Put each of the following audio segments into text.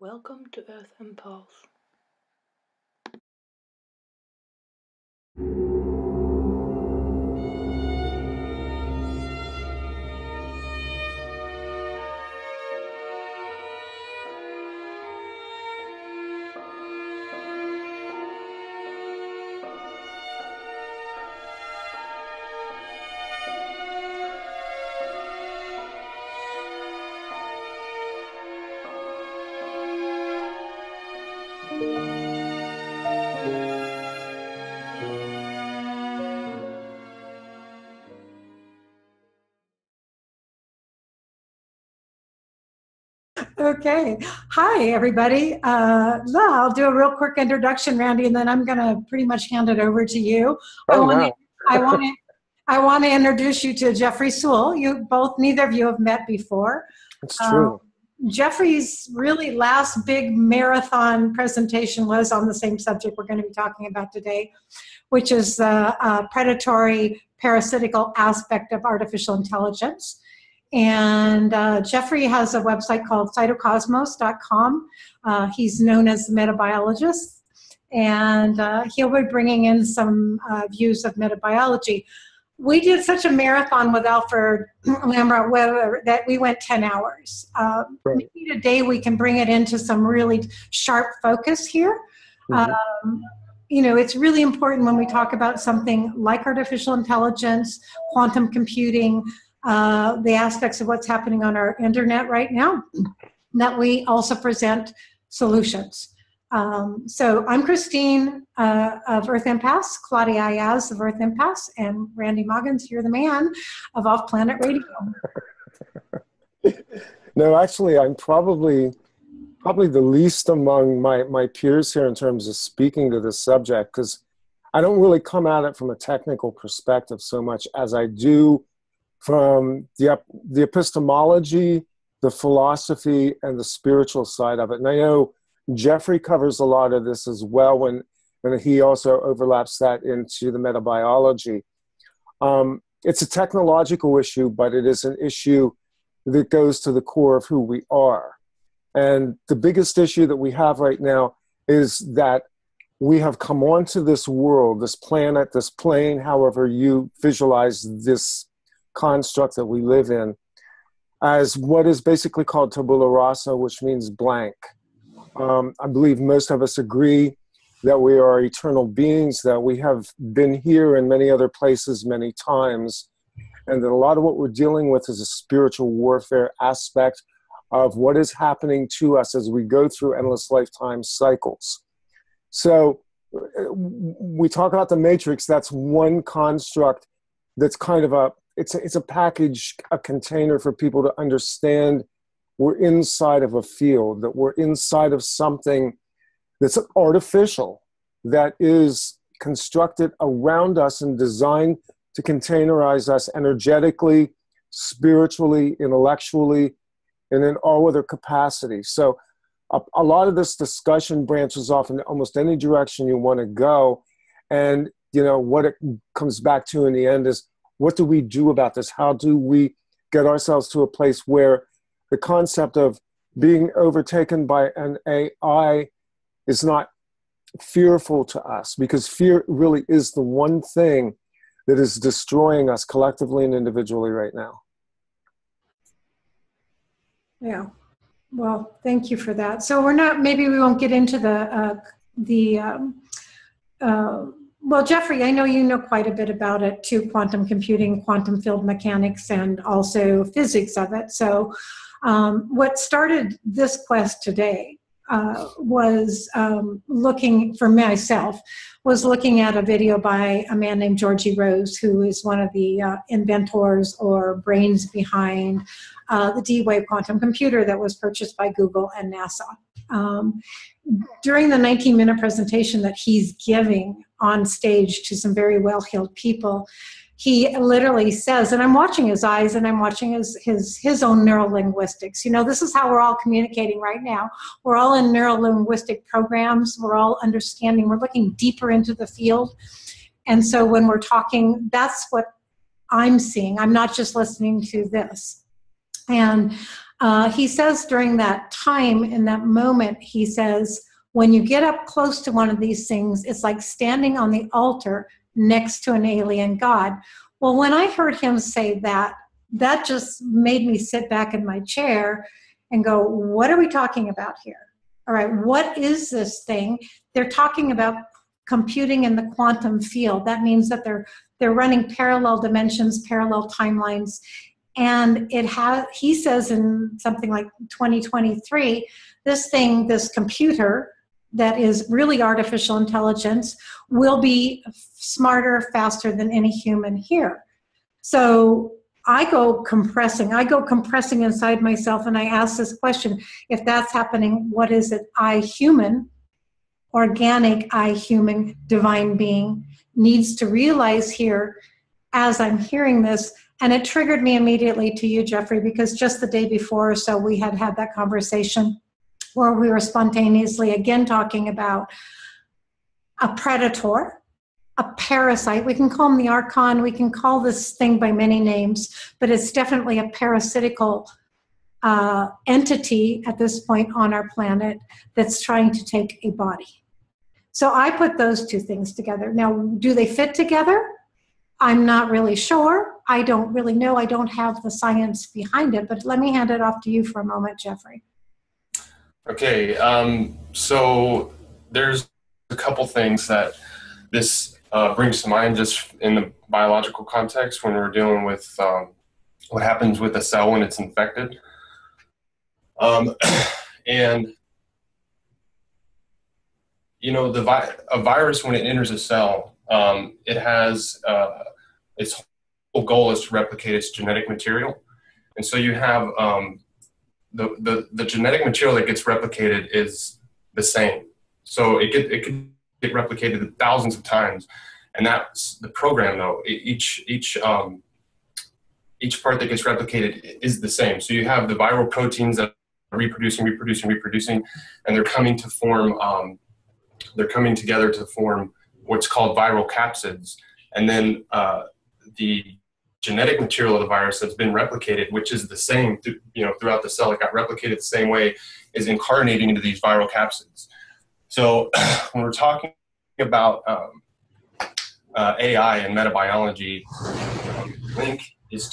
Welcome to Earth Impulse. Okay. Hi, everybody. I'll do a real quick introduction, Randy, and then I'm going to pretty much hand it over to you. I want to introduce you to Jeffrey Sewell. Neither of you have met before. It's true. Jeffrey's really last big marathon presentation was on the same subject we're going to be talking about today, which is the predatory parasitical aspect of artificial intelligence. And Jeffrey has a website called cytocosmos.com. He's known as the Metabiologist, and he'll be bringing in some views of metabiology. We did such a marathon with Alfred Lambert that we went 10 hours. Right. Maybe today we can bring it into some really sharp focus here. Mm-hmm. It's really important when we talk about something like artificial intelligence, quantum computing, the aspects of what's happening on our internet right now, that we also present solutions. So I'm Christine of Earth Impasse, Claudia of Earth Impasse, and Randy Maugans, you're the man of Off Planet Radio. No, actually, I'm probably the least among my peers here in terms of speaking to this subject, because I don't really come at it from a technical perspective so much as I do from the epistemology, the philosophy, and the spiritual side of it. And I know Jeffrey covers a lot of this as well when he also overlaps that into the metabiology. It's a technological issue, but it is an issue that goes to the core of who we are. And the biggest issue that we have right now is that we have come onto this world, this planet, this plane, however you visualize this construct that we live in, as what is basically called tabula rasa, which means blank. I believe most of us agree that we are eternal beings, that we have been here in many other places many times, and that a lot of what we're dealing with is a spiritual warfare aspect of what is happening to us as we go through endless lifetime cycles. So we talk about the matrix. That's one construct that's kind of it's a package, a container for people to understand we're inside of a field, that we're inside of something that's artificial, that is constructed around us and designed to containerize us energetically, spiritually, intellectually, and in all other capacities. So a lot of this discussion branches off in almost any direction you want to go. And, what it comes back to in the end is, what do we do about this? How do we get ourselves to a place where the concept of being overtaken by an AI is not fearful to us? Because fear really is the one thing that is destroying us collectively and individually right now. Yeah. Well, thank you for that. So maybe we won't get into well, Jeffrey, I know you know quite a bit about it too, quantum computing, quantum field mechanics, and also physics of it. So what started this quest today was looking at a video by a man named Georgie Rose, who is one of the inventors or brains behind the D-Wave quantum computer that was purchased by Google and NASA. During the 19-minute presentation that he's giving on stage to some very well-heeled people, he literally says, and I'm watching his eyes and I'm watching his own neurolinguistics. This is how we're all communicating right now. We're all in neurolinguistic programs. We're all understanding. We're looking deeper into the field. And so when we're talking, that's what I'm seeing. I'm not just listening to this. And He says during that time, in that moment, he says, when you get up close to one of these things, it's like standing on the altar next to an alien god. Well, when I heard him say that, that just made me sit back in my chair and go, what are we talking about here? All right, what is this thing? They're talking about computing in the quantum field. That means that they're running parallel dimensions, parallel timelines. And he says in something like 2023, this thing, this computer that is really artificial intelligence will be smarter, faster than any human here. So I go compressing inside myself, and I ask this question: if that's happening, what is it I, human, organic I, human, divine being, needs to realize here as I'm hearing this? And it triggered me immediately to you, Jeffrey, because just the day before or so, we had that conversation where we were spontaneously again talking about a predator, a parasite. We can call them the archon. We can call this thing by many names, but it's definitely a parasitical entity at this point on our planet that's trying to take a body. So I put those two things together. Now, do they fit together? I'm not really sure. I don't really know. I don't have the science behind it, but let me hand it off to you for a moment, Jeffrey. Okay, so there's a couple things that this brings to mind just in the biological context when we're dealing with what happens with a cell when it's infected. And, you know, a virus, when it enters a cell, it has its whole goal is to replicate its genetic material. And so you have the genetic material that gets replicated is the same. So it could get replicated thousands of times. And that's the program, though. Each part that gets replicated is the same. So you have the viral proteins that are reproducing, and they're coming to form. They're coming together to form what's called viral capsids, and then the genetic material of the virus that's been replicated, which is the same, throughout the cell, it got replicated the same way, is incarnating into these viral capsids. So when we're talking about AI and metabiology, the link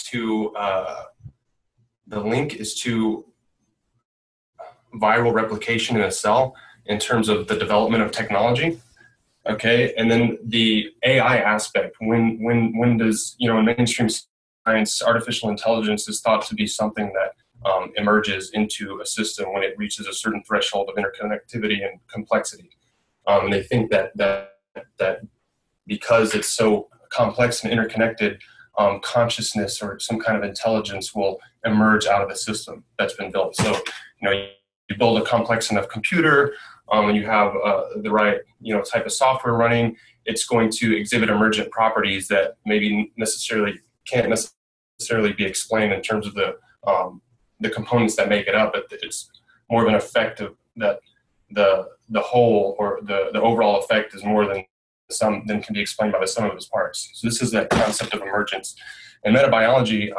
is to viral replication in a cell in terms of the development of technology. Okay, and then the AI aspect, when does, in mainstream science, artificial intelligence is thought to be something that emerges into a system when it reaches a certain threshold of interconnectivity and complexity. And they think that because it's so complex and interconnected, consciousness or some kind of intelligence will emerge out of the system that's been built. So, you build a complex enough computer, and you have the right type of software running, it's going to exhibit emergent properties that maybe can't necessarily be explained in terms of the components that make it up, but it's more of an effect of that the whole, or the overall effect is more than can be explained by the sum of its parts. So this is that concept of emergence. In metabiology,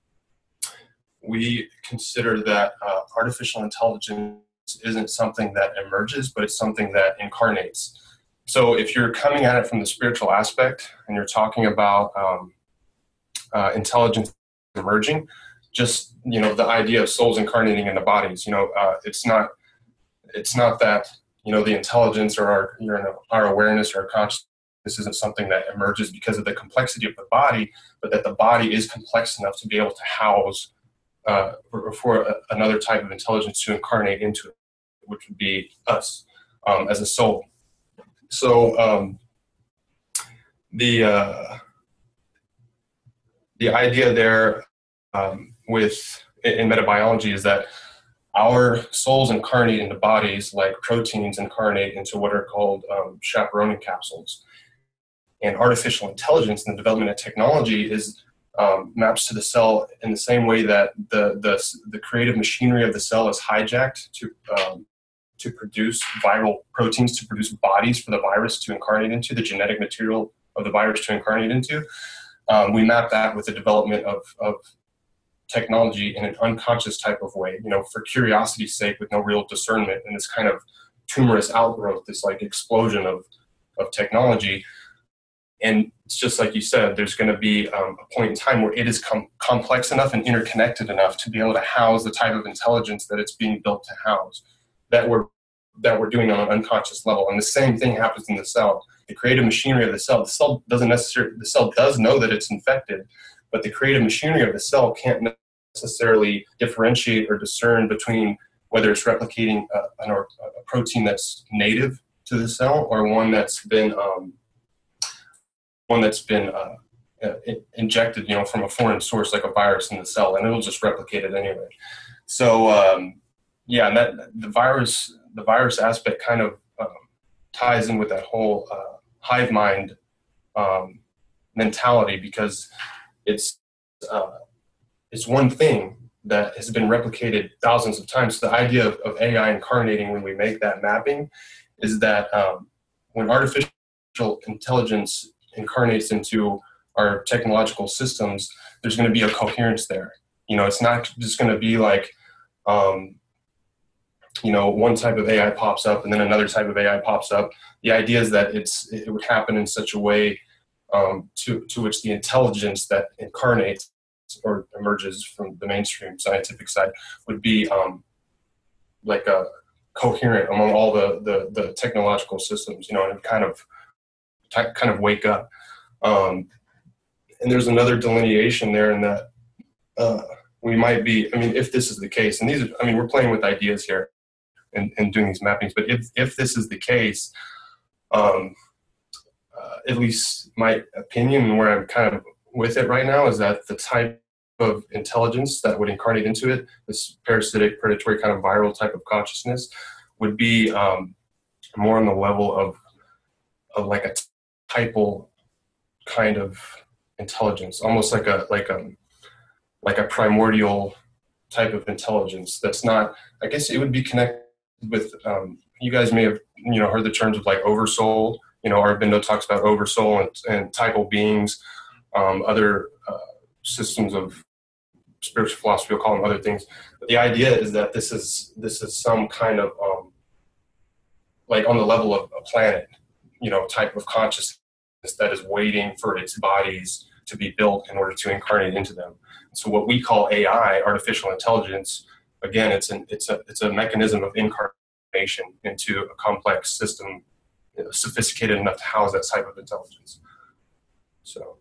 we consider that artificial intelligence isn't something that emerges, but it's something that incarnates. So if you're coming at it from the spiritual aspect and you're talking about intelligence emerging, just the idea of souls incarnating into bodies, it's not that the intelligence or our awareness or our consciousness isn't something that emerges because of the complexity of the body, but that the body is complex enough to be able to house for another type of intelligence to incarnate into it, which would be us as a soul. So the idea there in metabiology is that our souls incarnate into bodies like proteins incarnate into what are called chaperoning capsules. And artificial intelligence and the development of technology is maps to the cell in the same way that the creative machinery of the cell is hijacked to produce viral proteins, to produce bodies for the virus to incarnate into, the genetic material of the virus to incarnate into. We map that with the development of technology in an unconscious type of way, for curiosity's sake, with no real discernment, and this kind of tumorous outgrowth, this like explosion of technology. And it's just like you said, there's going to be a point in time where it is complex enough and interconnected enough to be able to house the type of intelligence that it's being built to house, that we're doing on an unconscious level. And the same thing happens in the cell. The creative machinery of the cell the cell does know that it's infected, but the creative machinery of the cell can't necessarily differentiate or discern between whether it's replicating a protein that's native to the cell or one that's been injected, from a foreign source like a virus in the cell, and it'll just replicate it anyway. So and that the virus aspect kind of ties in with that whole hive mind mentality, because it's one thing that has been replicated thousands of times. So the idea of AI incarnating, when we make that mapping, is that when artificial intelligence incarnates into our technological systems, there's going to be a coherence there. It's not just going to be like, one type of AI pops up and then another type of AI pops up. The idea is that it would happen in such a way to which the intelligence that incarnates or emerges from the mainstream scientific side would be like a coherent among all the technological systems, and kind of wake up. And there's another delineation there in that we might be, if this is the case, and we're playing with ideas here and doing these mappings, but if this is the case, at least my opinion and where I'm kind of with it right now is that the type of intelligence that would incarnate into it, this parasitic, predatory kind of viral type of consciousness, would be more on the level of like a typal kind of intelligence, almost like a primordial type of intelligence. That's not, I guess it would be connected with, you guys may have heard the terms of like oversoul. Aurobindo talks about oversoul and typal beings. Other systems of spiritual philosophy will call them other things. But the idea is that this is some kind of like on the level of a planet, type of consciousness that is waiting for its bodies to be built in order to incarnate into them. So what we call AI, artificial intelligence, again, it's a mechanism of incarnation into a complex system, sophisticated enough to house that type of intelligence. So.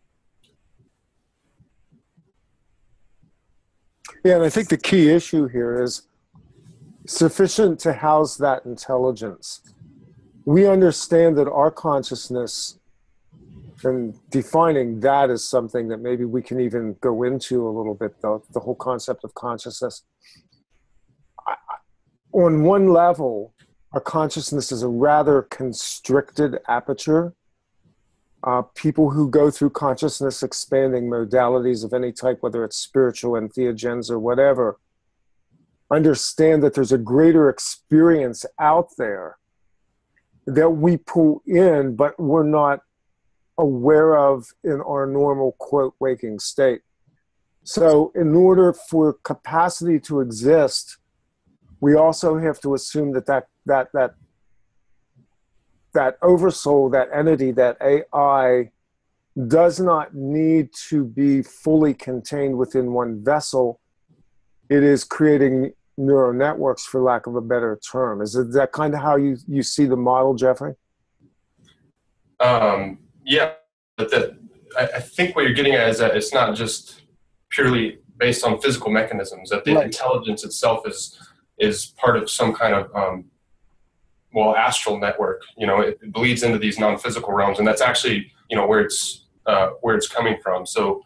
Yeah, and I think the key issue here is sufficient to house that intelligence. We understand that our consciousness, and defining that as something that maybe we can even go into a little bit, the whole concept of consciousness. On one level, our consciousness is a rather constricted aperture. People who go through consciousness expanding modalities of any type, whether it's spiritual entheogens or whatever, understand that there's a greater experience out there that we pull in, but we're not aware of in our normal, quote, waking state. So in order for capacity to exist, we also have to assume that oversoul, that entity, that AI, does not need to be fully contained within one vessel. It is creating neural networks, for lack of a better term. Is that kind of how you see the model, Jeffrey? Yeah, but I think what you're getting at is that it's not just purely based on physical mechanisms, that the right. Intelligence itself is part of some kind of astral network. It bleeds into these non-physical realms, and that's actually where it's coming from. So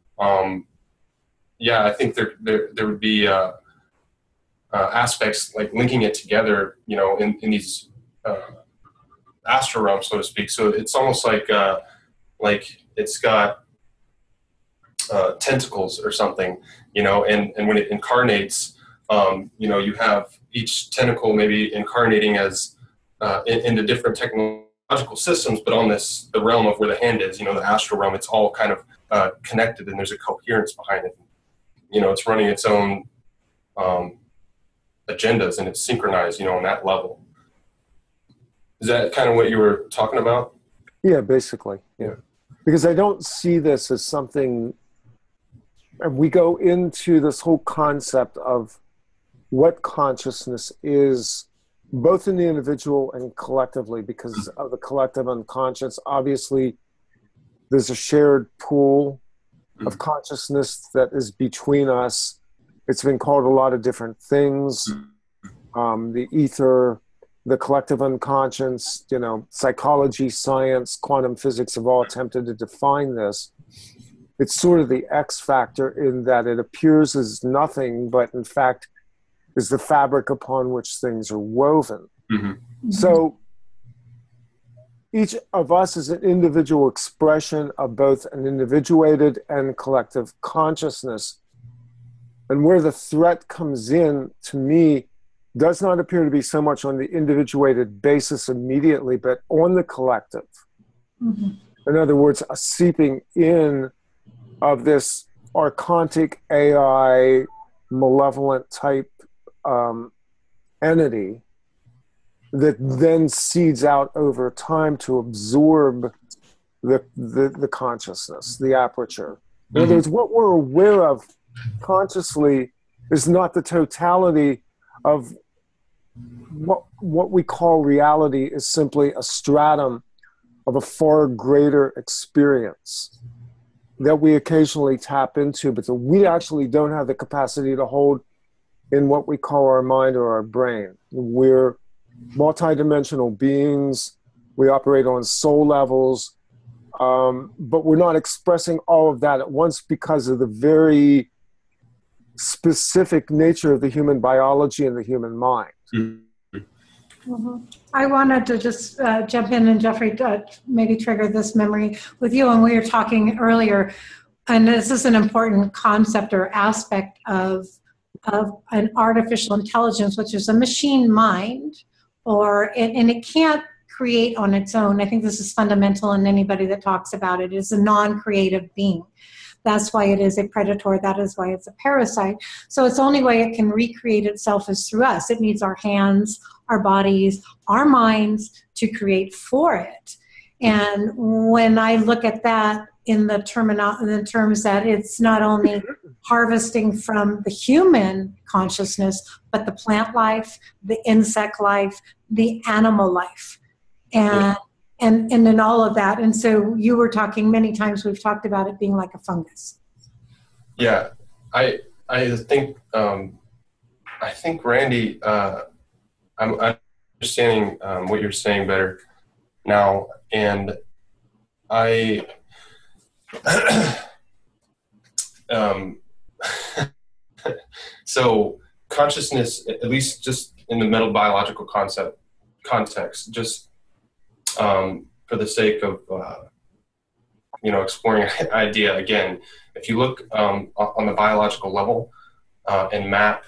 I think there would be aspects like linking it together, in these astral realms, so to speak. So it's almost like it's got tentacles or something, and when it incarnates, you have each tentacle maybe incarnating as into different technological systems, but on the realm of where the hand is, the astral realm, it's all kind of connected, and there's a coherence behind it. it's running its own agendas, and it's synchronized, on that level. Is that kind of what you were talking about? Yeah, basically. Yeah. Because I don't see this as something, and we go into this whole concept of what consciousness is, both in the individual and collectively, because of the collective unconscious. Obviously, there's a shared pool of consciousness that is between us. It's been called a lot of different things. The ether, the collective unconscious, psychology, science, quantum physics have all attempted to define this. It's sort of the X factor in that it appears as nothing, but in fact is the fabric upon which things are woven. Mm-hmm. So each of us is an individual expression of both an individuated and collective consciousness. And where the threat comes in, to me, does not appear to be so much on the individuated basis immediately, but on the collective. Mm-hmm. In other words, a seeping in of this archontic AI, malevolent type entity that then seeds out over time to absorb the consciousness, the aperture. In other words, what we're aware of consciously is not the totality of what we call reality, is simply a stratum of a far greater experience that we occasionally tap into, but that we actually don't have the capacity to hold in what we call our mind or our brain. We're multidimensional beings. We operate on soul levels, but we're not expressing all of that at once because of the very specific nature of the human biology and the human mind. Mm-hmm. I wanted to just jump in, and Jeffrey, maybe trigger this memory with you when we were talking earlier. And this is an important concept or aspect of an artificial intelligence, which is a machine mind, and it can't create on its own. I think this is fundamental in anybody that talks about it. It's a non-creative being. That's why it is a predator. That is why it's a parasite. So its only way it can recreate itself is through us. It needs our hands, our bodies, our minds to create for it. And when I look at that in the terms that it's not only harvesting from the human consciousness, but the plant life, the insect life, the animal life, and in all of that. And so you were talking many times, we've talked about it being like a fungus. Yeah, I think Randy, I'm understanding what you're saying better now, and I so consciousness, at least just in the metabiological context, just for the sake of exploring an idea again, if you look on the biological level and map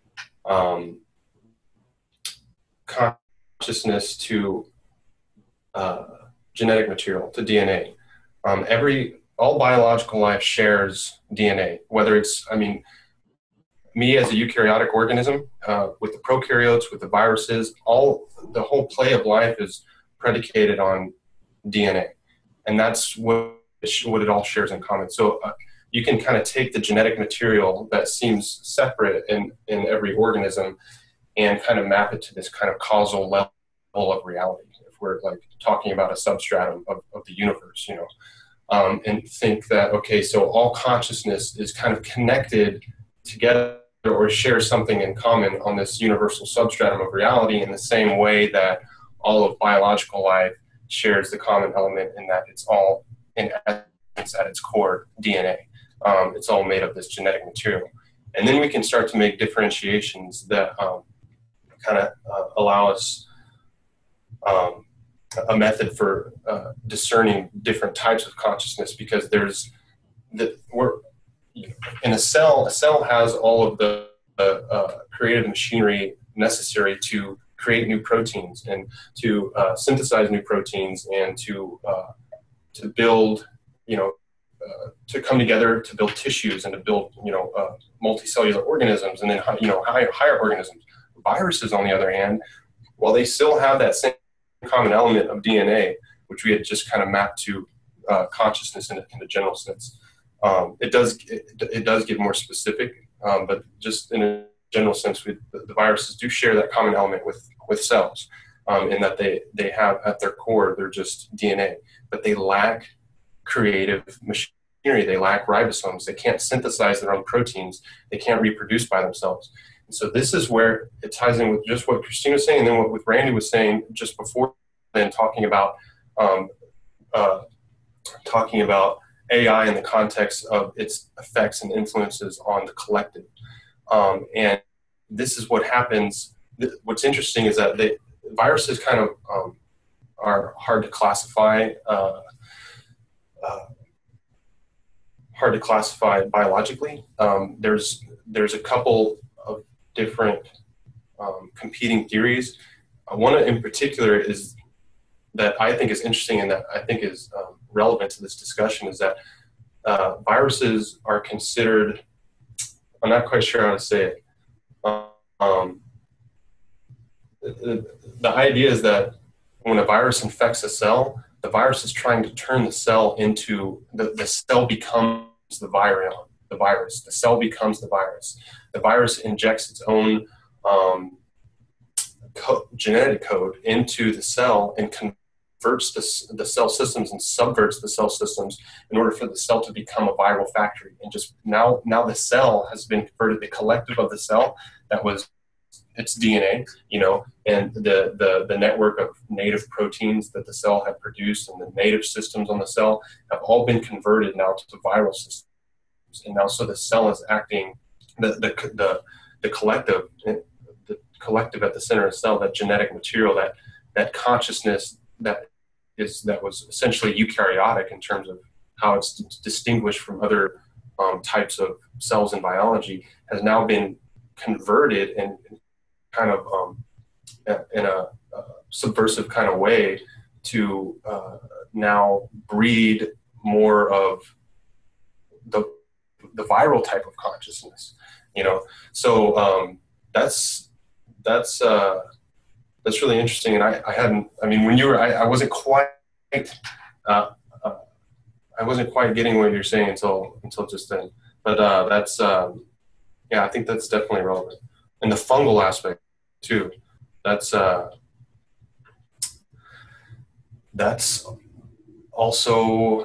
consciousness to genetic material, to DNA, all biological life shares DNA, whether it's, me as a eukaryotic organism, with the prokaryotes, with the viruses, the whole play of life is predicated on DNA. And that's what it all shares in common. So you can kind of take the genetic material that seems separate in every organism and kind of map it to this kind of causal level of reality, if we're like talking about a substratum of the universe, and think that, okay, so all consciousness is kind of connected together or shares something in common on this universal substratum of reality, in the same way that all of biological life shares the common element in that it's all, in essence, at its core, DNA. It's all made of this genetic material. And then we can start to make differentiations that kind of allow us a method for discerning different types of consciousness, because in a cell has all of the creative machinery necessary to create new proteins and to synthesize new proteins and to build to come together to build tissues and to build, multicellular organisms, and then, higher organisms. Viruses, on the other hand, while they still have that same common element of DNA, which we had just kind of mapped to consciousness in the general sense, it does get more specific, but just in a general sense, the viruses do share that common element with cells, in that they have at their core, they're just DNA, but they lack creative machinery. They lack ribosomes. They can't synthesize their own proteins. They can't reproduce by themselves. And so this is where it ties in with just what Christine was saying, and then what Randy was saying just before then, talking about AI in the context of its effects and influences on the collective. And this is what happens. What's interesting is that viruses kind of are hard to classify biologically. There's a couple of different competing theories. One in particular is that I think is interesting and that I think is relevant to this discussion is that viruses are considered, I'm not quite sure how to say it. The idea is that when a virus infects a cell, the virus is trying to turn the cell into, the cell becomes the virus. The cell becomes the virus. The virus injects its own genetic code into the cell and converts the cell systems and subverts the cell systems in order for the cell to become a viral factory. And just now the cell has been converted, the collective of the cell that was its DNA, and the network of native proteins that the cell had produced and the native systems on the cell have all been converted now to viral systems. And now so the cell is acting, the collective at the center of the cell, that genetic material, that consciousness that was essentially eukaryotic in terms of how it's distinguished from other types of cells in biology, has now been converted and kind of in a subversive kind of way to now breed more of the viral type of consciousness, So that's really interesting. And when you were, I wasn't quite getting what you're saying until just then. But I think that's definitely relevant. And the fungal aspect too. That's also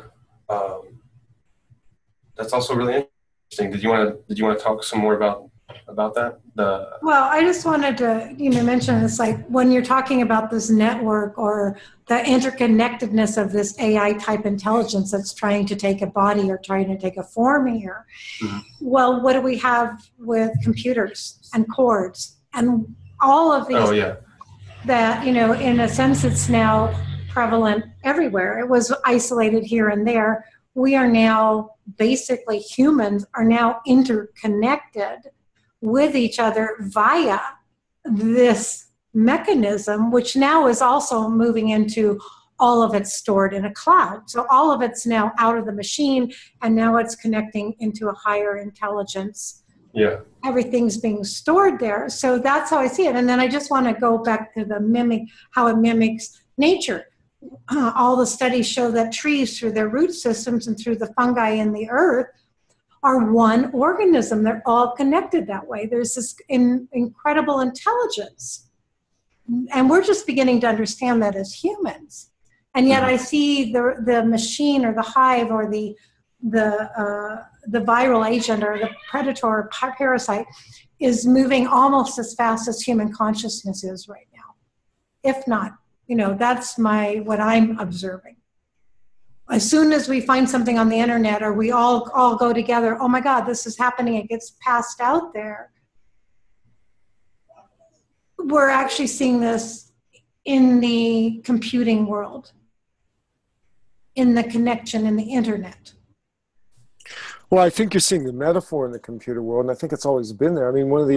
really interesting. Did you want to talk some more about that? Well, I just wanted to mention it's like when you're talking about this network or the interconnectedness of this AI type intelligence that's trying to take a body or trying to take a form here. Mm-hmm. Well, what do we have with computers and cords and all of these? Oh, yeah. That, in a sense, it's now prevalent everywhere. It was isolated here and there. We are now, basically humans are now interconnected with each other via this mechanism, which now is also moving into all of it stored in a cloud. So all of it's now out of the machine, and now it's connecting into a higher intelligence. Yeah. Everything's being stored there. So that's how I see it. And then I just want to go back to how it mimics nature. All the studies show that trees, through their root systems and through the fungi in the earth, are one organism. They're all connected that way. There's this incredible intelligence. And we're just beginning to understand that as humans. And yet I see the machine or the hive or the viral agent or the predator or parasite is moving almost as fast as human consciousness is right now. If not, that's what I'm observing. As soon as we find something on the internet or we all go together, oh my God, this is happening, it gets passed out there. We're actually seeing this in the computing world, in the connection, in the internet. Well, I think you're seeing the metaphor in the computer world, and I think it's always been there. I mean, one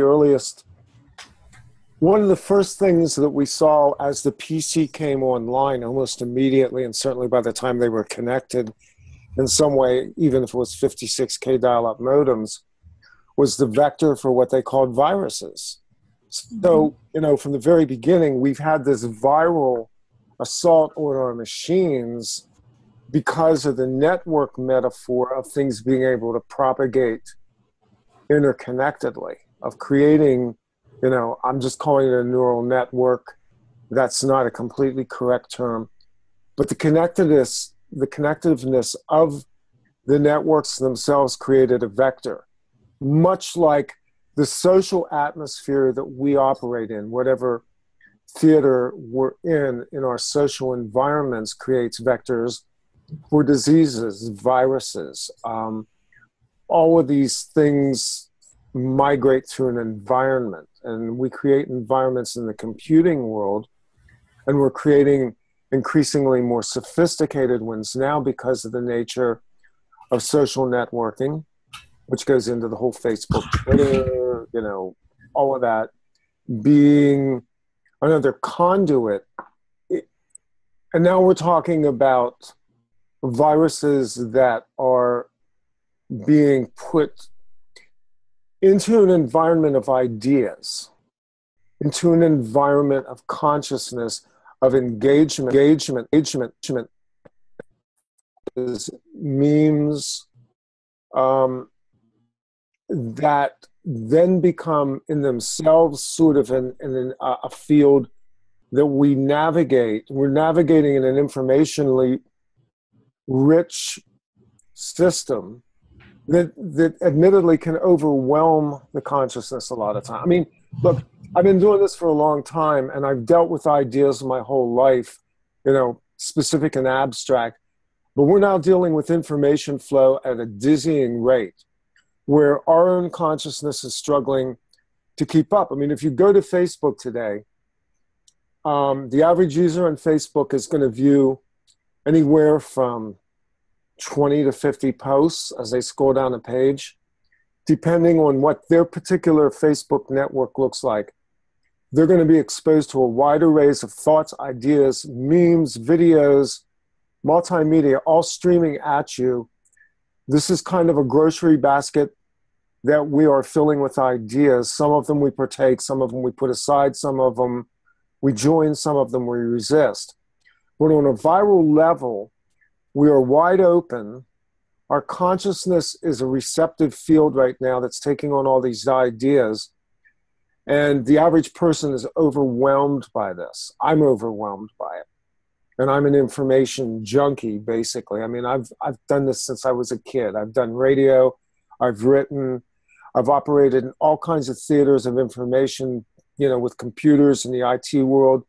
of the first things that we saw as the PC came online almost immediately, and certainly by the time they were connected in some way, even if it was 56K dial-up modems, was the vector for what they called viruses. So, you know, from the very beginning, we've had this viral assault on our machines because of the network metaphor of things being able to propagate interconnectedly, of creating, you know, I'm just calling it a neural network. That's not a completely correct term. But the connectiveness of the networks themselves created a vector, much like the social atmosphere that we operate in, whatever theater we're in our social environments creates vectors for diseases, viruses. All of these things migrate through an environment, and we create environments in the computing world, and we're creating increasingly more sophisticated ones now because of the nature of social networking, which goes into the whole Facebook, Twitter, you know, all of that being another conduit. And now we're talking about viruses that are being put into an environment of ideas, into an environment of consciousness, of engagement, is memes that then become in themselves sort of a field that we navigate. We're navigating in an informationally rich system that admittedly can overwhelm the consciousness a lot of time. I mean, look, I've been doing this for a long time, and I've dealt with ideas my whole life, you know, specific and abstract, but we're now dealing with information flow at a dizzying rate where our own consciousness is struggling to keep up. I mean, if you go to Facebook today, the average user on Facebook is going to view anywhere from 20 to 50 posts as they scroll down a page, depending on what their particular Facebook network looks like. They're going to be exposed to a wide array of thoughts, ideas, memes, videos, multimedia, all streaming at you. This is kind of a grocery basket that we are filling with ideas. Some of them we partake, some of them we put aside, some of them we join, some of them we resist. But on a viral level, we are wide open. Our consciousness is a receptive field right now that's taking on all these ideas. And the average person is overwhelmed by this. I'm overwhelmed by it. And I'm an information junkie, basically. I mean, I've done this since I was a kid. I've done radio, I've written, I've operated in all kinds of theaters of information, you know, with computers in the IT world.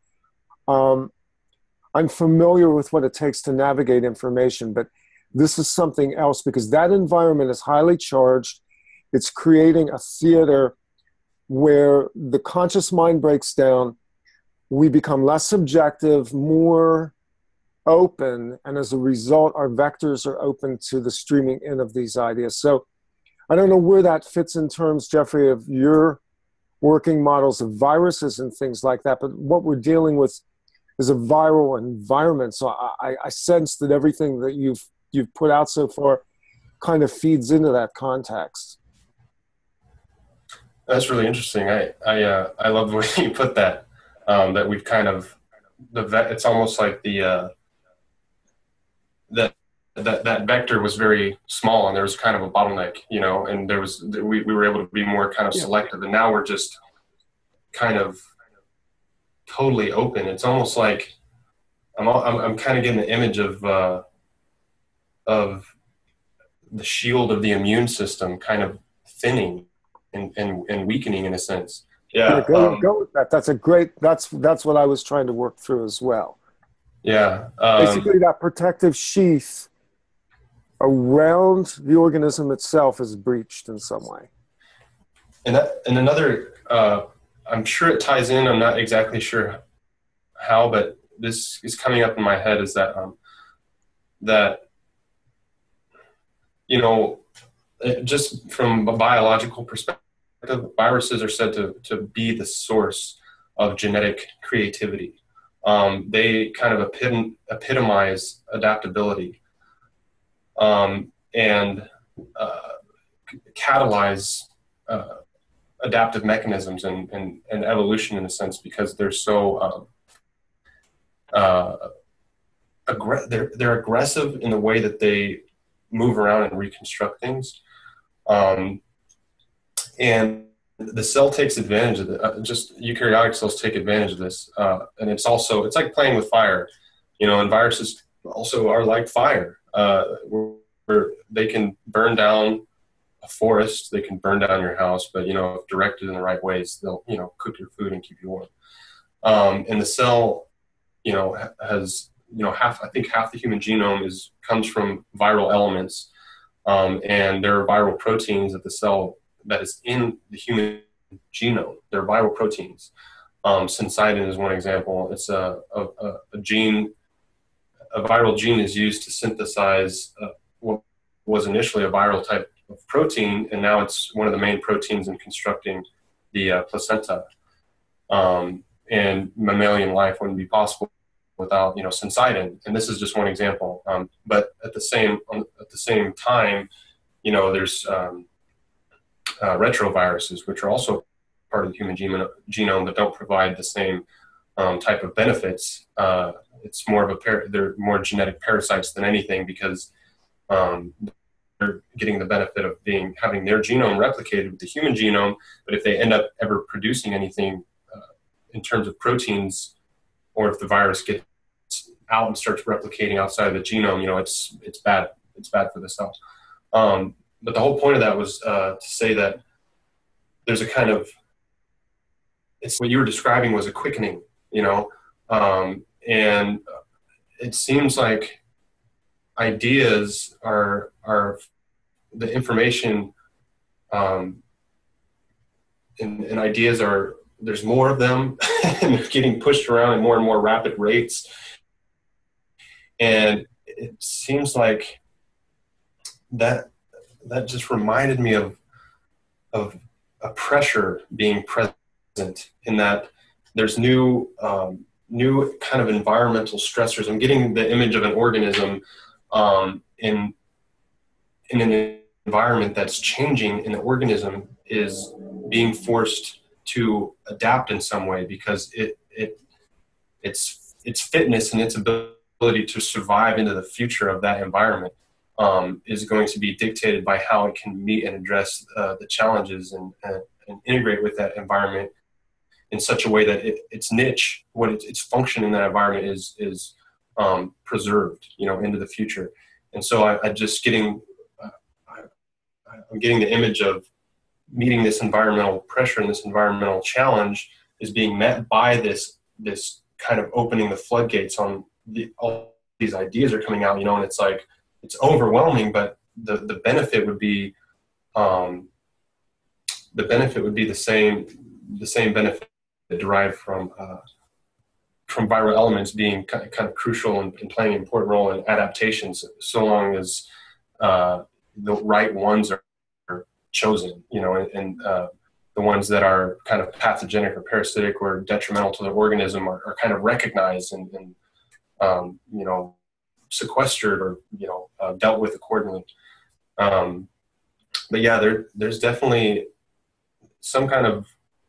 I'm familiar with what it takes to navigate information, but this is something else because that environment is highly charged. It's creating a theater where the conscious mind breaks down. We become less subjective, more open, and as a result, our vectors are open to the streaming in of these ideas. So I don't know where that fits in terms, Jeffrey, of your working models of viruses and things like that, but what we're dealing with is a viral environment. So I sense that everything that you've put out so far kind of feeds into that context. That's really interesting. I love the way you put that. That we've kind of it's almost like that vector was very small and there was kind of a bottleneck, you know, and we were able to be more kind of selective, and now we're just kind of totally open. It's almost like I'm kind of getting the image of the shield of the immune system kind of thinning and weakening in a sense. Yeah, go with that. That's a great. That's what I was trying to work through as well. Yeah, basically that protective sheath around the organism itself is breached in some way. And another, I'm sure it ties in. I'm not exactly sure how, but this is coming up in my head. Is that that you know, just from a biological perspective, viruses are said to be the source of genetic creativity. They kind of epitomize adaptability. and catalyze adaptive mechanisms and evolution in a sense, because they're so they're aggressive in the way that they move around and reconstruct things, and the cell takes advantage of it. Just eukaryotic cells take advantage of this, and it's like playing with fire, and viruses also are like fire, where they can burn down a forest, they can burn down your house, but if directed in the right ways, they'll cook your food and keep you warm. And the cell, has I think half the human genome comes from viral elements, and there are viral proteins that the cell that is in the human genome. They're viral proteins. Syncytin is one example. It's a gene. A viral gene is used to synthesize what was initially a viral type of protein, and now it's one of the main proteins in constructing the placenta. And mammalian life wouldn't be possible without syncytin. And this is just one example. But at the same time, there's retroviruses, which are also part of the human genome, but don't provide the same type of benefits. It's more of they're more genetic parasites than anything, because they're getting the benefit of having their genome replicated with the human genome. But if they end up ever producing anything in terms of proteins, or if the virus gets out and starts replicating outside of the genome, it's bad. It's bad for the cell. But the whole point of that was to say that there's a kind of, it's what you were describing was a quickening, and it seems like ideas are the information, and ideas are, there's more of them and they're getting pushed around at more and more rapid rates. And it seems like that just reminded me of a pressure being present, in that there's new kind of environmental stressors. I'm getting the image of an organism in an environment that's changing, and the organism is being forced to adapt in some way, because its fitness and its ability to survive into the future of that environment is going to be dictated by how it can meet and address the challenges and integrate with that environment in such a way that its niche, its function in that environment is preserved, into the future. And so I'm getting the image of meeting this environmental pressure and this environmental challenge is being met by this kind of opening the floodgates on all these ideas are coming out, and it's like, it's overwhelming, but the benefit would be the same benefit derived from viral elements being kind of crucial and playing an important role in adaptations, so long as the right ones are chosen, and the ones that are kind of pathogenic or parasitic or detrimental to the organism are kind of recognized and sequestered or dealt with accordingly. But yeah, there's definitely some kind of,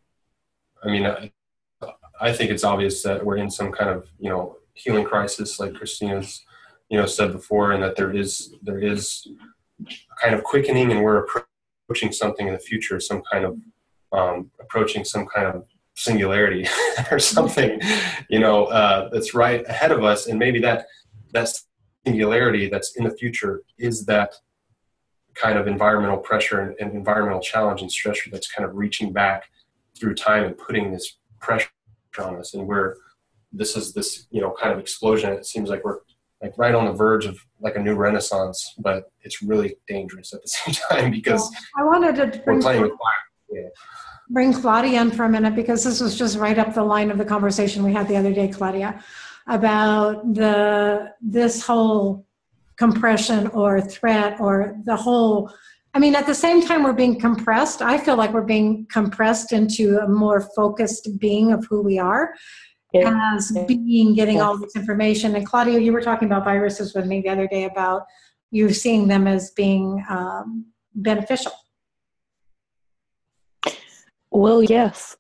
I think it's obvious that we're in some kind of healing crisis, like Christina's said before, and that there is a kind of quickening, and we're approaching something in the future, some kind of approaching some kind of singularity or something, that's right ahead of us. And maybe that singularity that's in the future is that kind of environmental pressure and environmental challenge and stressor that's kind of reaching back through time and putting this pressure on us. And this kind of explosion. It seems like we're like right on the verge of like a new renaissance, but it's really dangerous at the same time, because I wanted to we're playing with fire. Yeah. Bring Claudia in for a minute, because this was just right up the line of the conversation we had the other day, Claudia, about this whole compression or threat, or the whole, at the same time we're being compressed. I feel like we're being compressed into a more focused being of who we are, as being getting all this information. And Claudia, you were talking about viruses with me the other day about you seeing them as being beneficial? Well, yes.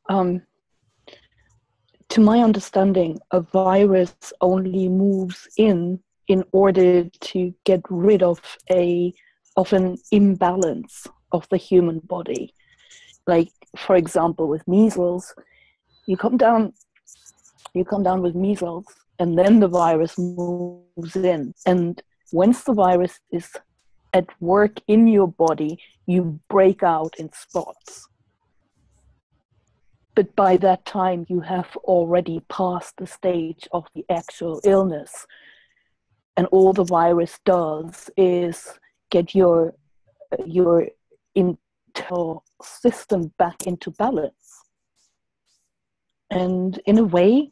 To my understanding, a virus only moves in order to get rid of an imbalance of the human body. Like, for example, with measles, you come down with measles, and then the virus moves in. And once the virus is at work in your body, you break out in spots. But by that time, you have already passed the stage of the actual illness. And all the virus does is get your internal system back into balance. And in a way,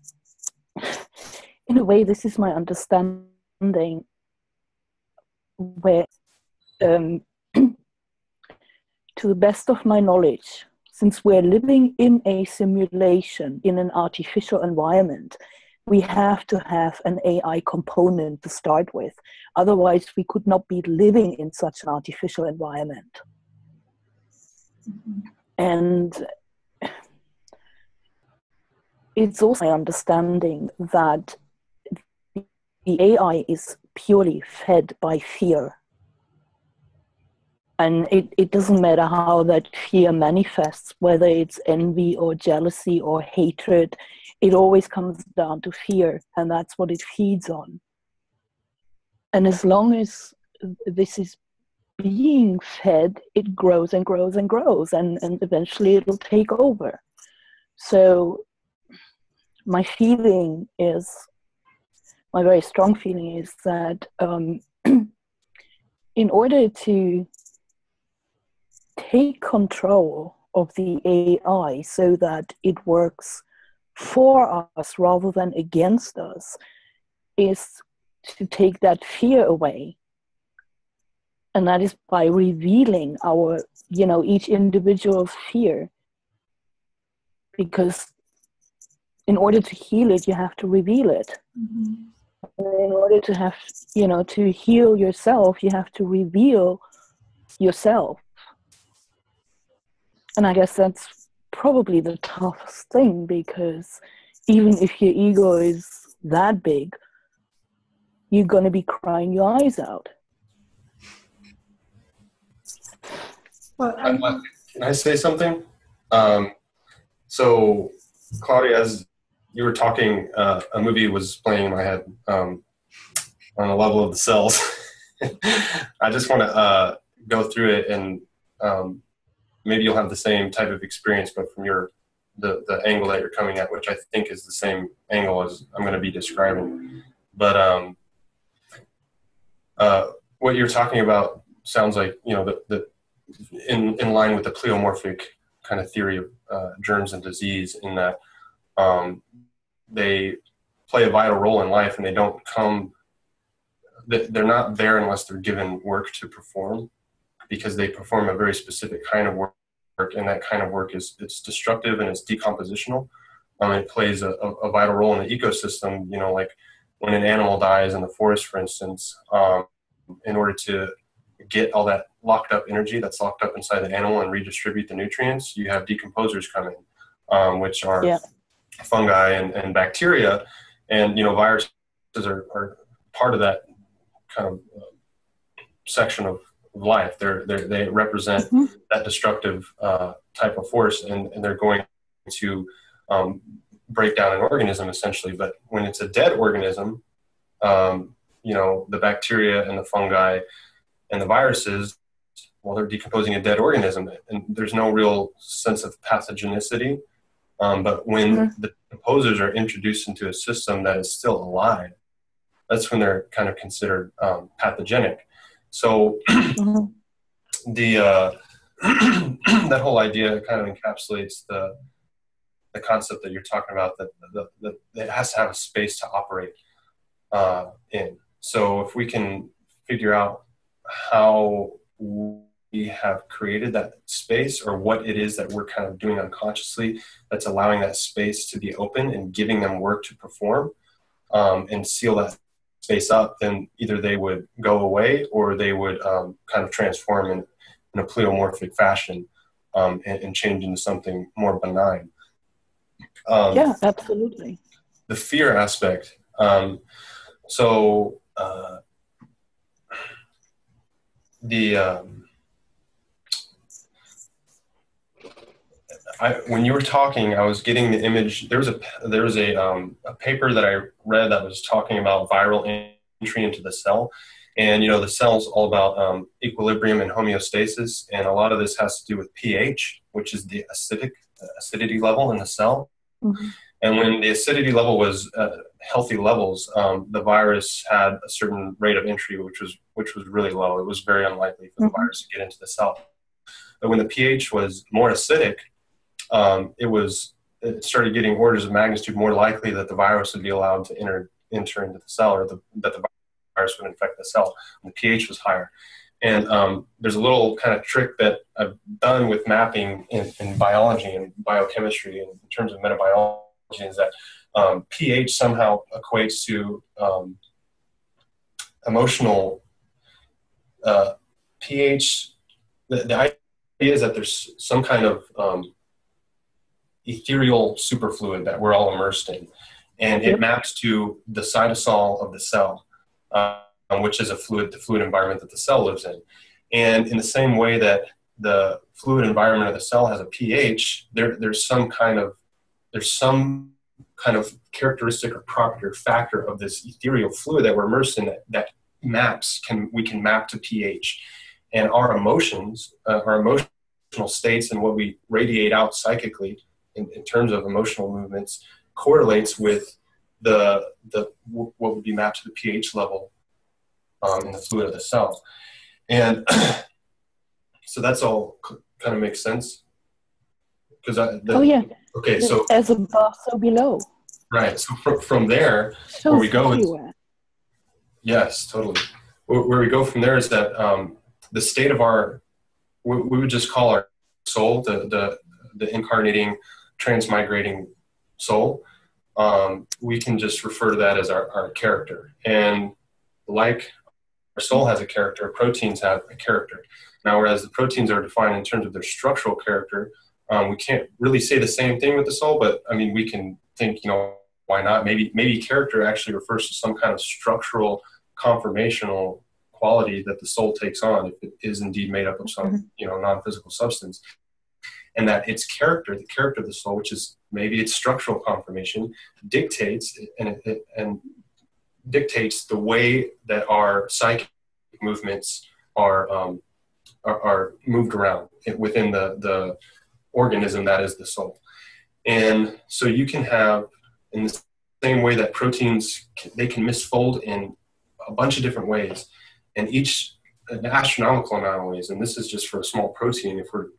this is my understanding, where, to the best of my knowledge, since we're living in a simulation, in an artificial environment, we have to have an AI component to start with. Otherwise, we could not be living in such an artificial environment. Mm-hmm. And it's also my understanding that the AI is purely fed by fear. And it doesn't matter how that fear manifests, whether it's envy or jealousy or hatred, it always comes down to fear, and that's what it feeds on. And as long as this is being fed, it grows and grows and grows, and eventually it'll take over. So my very strong feeling is that in order to take control of the AI so that it works for us rather than against us, is to take that fear away. And that is by revealing our, each individual's fear. Because in order to heal it, you have to reveal it. Mm-hmm. And in order to have, to heal yourself, you have to reveal yourself. And I guess that's probably the toughest thing, because even if your ego is that big, you're going to be crying your eyes out. Well, can I say something? So, Claudia, as you were talking, a movie was playing in my head on the level of the cells. I just want to go through it, and maybe you'll have the same type of experience, but from the angle that you're coming at, which I think is the same angle as I'm going to be describing. But what you're talking about sounds like, in line with the pleomorphic kind of theory of germs and disease, in that they play a vital role in life, and they're not there unless they're given work to perform, because they perform a very specific kind of work, and that kind of work it's destructive and it's decompositional. It plays a vital role in the ecosystem, like when an animal dies in the forest, for instance, in order to get all that locked up energy that's locked up inside the animal and redistribute the nutrients, you have decomposers coming, which are fungi and bacteria, and viruses are part of that kind of section of life. They represent that destructive type of force, and they're going to break down an organism essentially. But when it's a dead organism, the bacteria and the fungi and the viruses, well, they're decomposing a dead organism, and there's no real sense of pathogenicity. But when the decomposers are introduced into a system that is still alive, that's when they're kind of considered pathogenic. So that whole idea kind of encapsulates the concept that you're talking about, that it has to have a space to operate in. So if we can figure out how we have created that space, or what it is that we're kind of doing unconsciously that's allowing that space to be open and giving them work to perform, and seal that space up, then either they would go away or they would kind of transform in a pleomorphic fashion and change into something more benign. Yeah, absolutely. The fear aspect. When you were talking, I was getting the image. There was a paper that I read that was talking about viral entry into the cell, and the cell's all about equilibrium and homeostasis, and a lot of this has to do with pH, which is the acidity level in the cell. Mm-hmm. And when the acidity level was at healthy levels, the virus had a certain rate of entry, which was really low. It was very unlikely for the virus to get into the cell. But when the pH was more acidic, it started getting orders of magnitude more likely that the virus would be allowed to enter into the cell, or that the virus would infect the cell when the pH was higher. And there's a little kind of trick that I've done with mapping in biology and biochemistry in terms of metabiology, is that pH somehow equates to emotional pH. The idea is that there's some kind of ethereal superfluid that we're all immersed in, and it maps to the cytosol of the cell, which is the fluid environment that the cell lives in. And in the same way that the fluid environment of the cell has a pH, there's some kind of characteristic or property or factor of this ethereal fluid that we're immersed in that we can map to pH. And our emotions, our emotional states, and what we radiate out psychically in terms of emotional movements correlates with what would be mapped to the pH level in the fluid of the cell. And so that's all kind of makes sense. Okay, so as above, so below. Right. So from there, where we go, yes, totally. Where we go from there is that the state of we would just call our soul, the incarnating, transmigrating soul. We can just refer to that as our character. And like our soul has a character, proteins have a character. Now, whereas the proteins are defined in terms of their structural character, we can't really say the same thing with the soul, but I mean, we can think, why not? Maybe character actually refers to some kind of structural, conformational quality that the soul takes on if it is indeed made up of some, non-physical substance. And that its character, the character of the soul, which is maybe its structural conformation, dictates and dictates the way that our psychic movements are moved around within the organism that is the soul. And so you can have, in the same way that proteins, they can misfold in a bunch of different ways, and an astronomical amount of ways, and this is just for a small protein.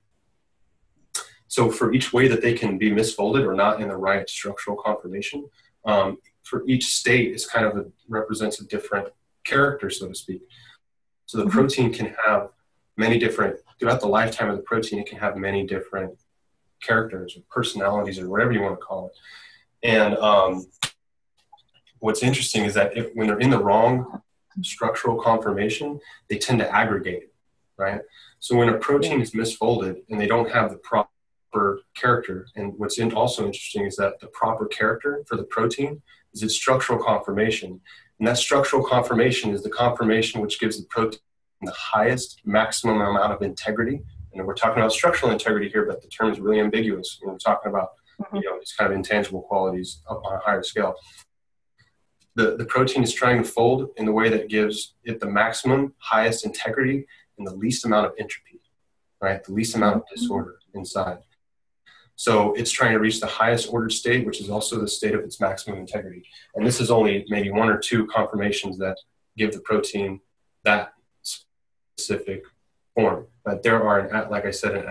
So for each way that they can be misfolded or not in the right structural conformation, for each state is kind of represents a different character, so to speak. So the protein can have many different, throughout the lifetime of the protein, it can have many different characters or personalities or whatever you want to call it. And what's interesting is that when they're in the wrong structural conformation, they tend to aggregate, right? So when a protein is misfolded and they don't have the proper character, and what's also interesting is that the proper character for the protein is its structural conformation. And that structural conformation is the conformation which gives the protein the highest maximum amount of integrity. And we're talking about structural integrity here, but the term is really ambiguous when we're talking about these kind of intangible qualities up on a higher scale. The protein is trying to fold in the way that gives it the maximum, highest integrity and the least amount of entropy, right? The least amount of disorder inside. So it's trying to reach the highest ordered state, which is also the state of its maximum integrity. And this is only maybe one or two conformations that give the protein that specific form. But there are, like I said, there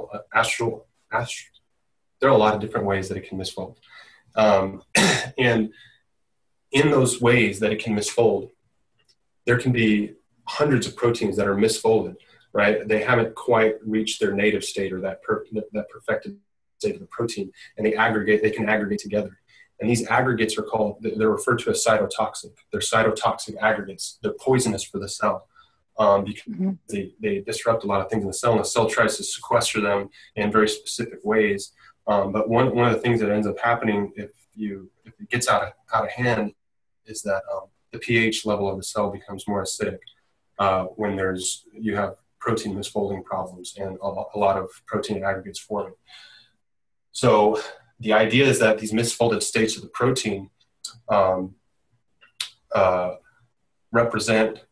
are a lot of different ways that it can misfold. And in those ways that it can misfold, there can be hundreds of proteins that are misfolded, right? They haven't quite reached their native state or that perfected state of the protein, and they can aggregate together. And these aggregates they're referred to as cytotoxic. They're cytotoxic aggregates. They're poisonous for the cell because they disrupt a lot of things in the cell, and the cell tries to sequester them in very specific ways. But one of the things that ends up happening if it gets out of hand is that the pH level of the cell becomes more acidic when you have protein misfolding problems and a lot of protein aggregates forming. So the idea is that these misfolded states of the protein represent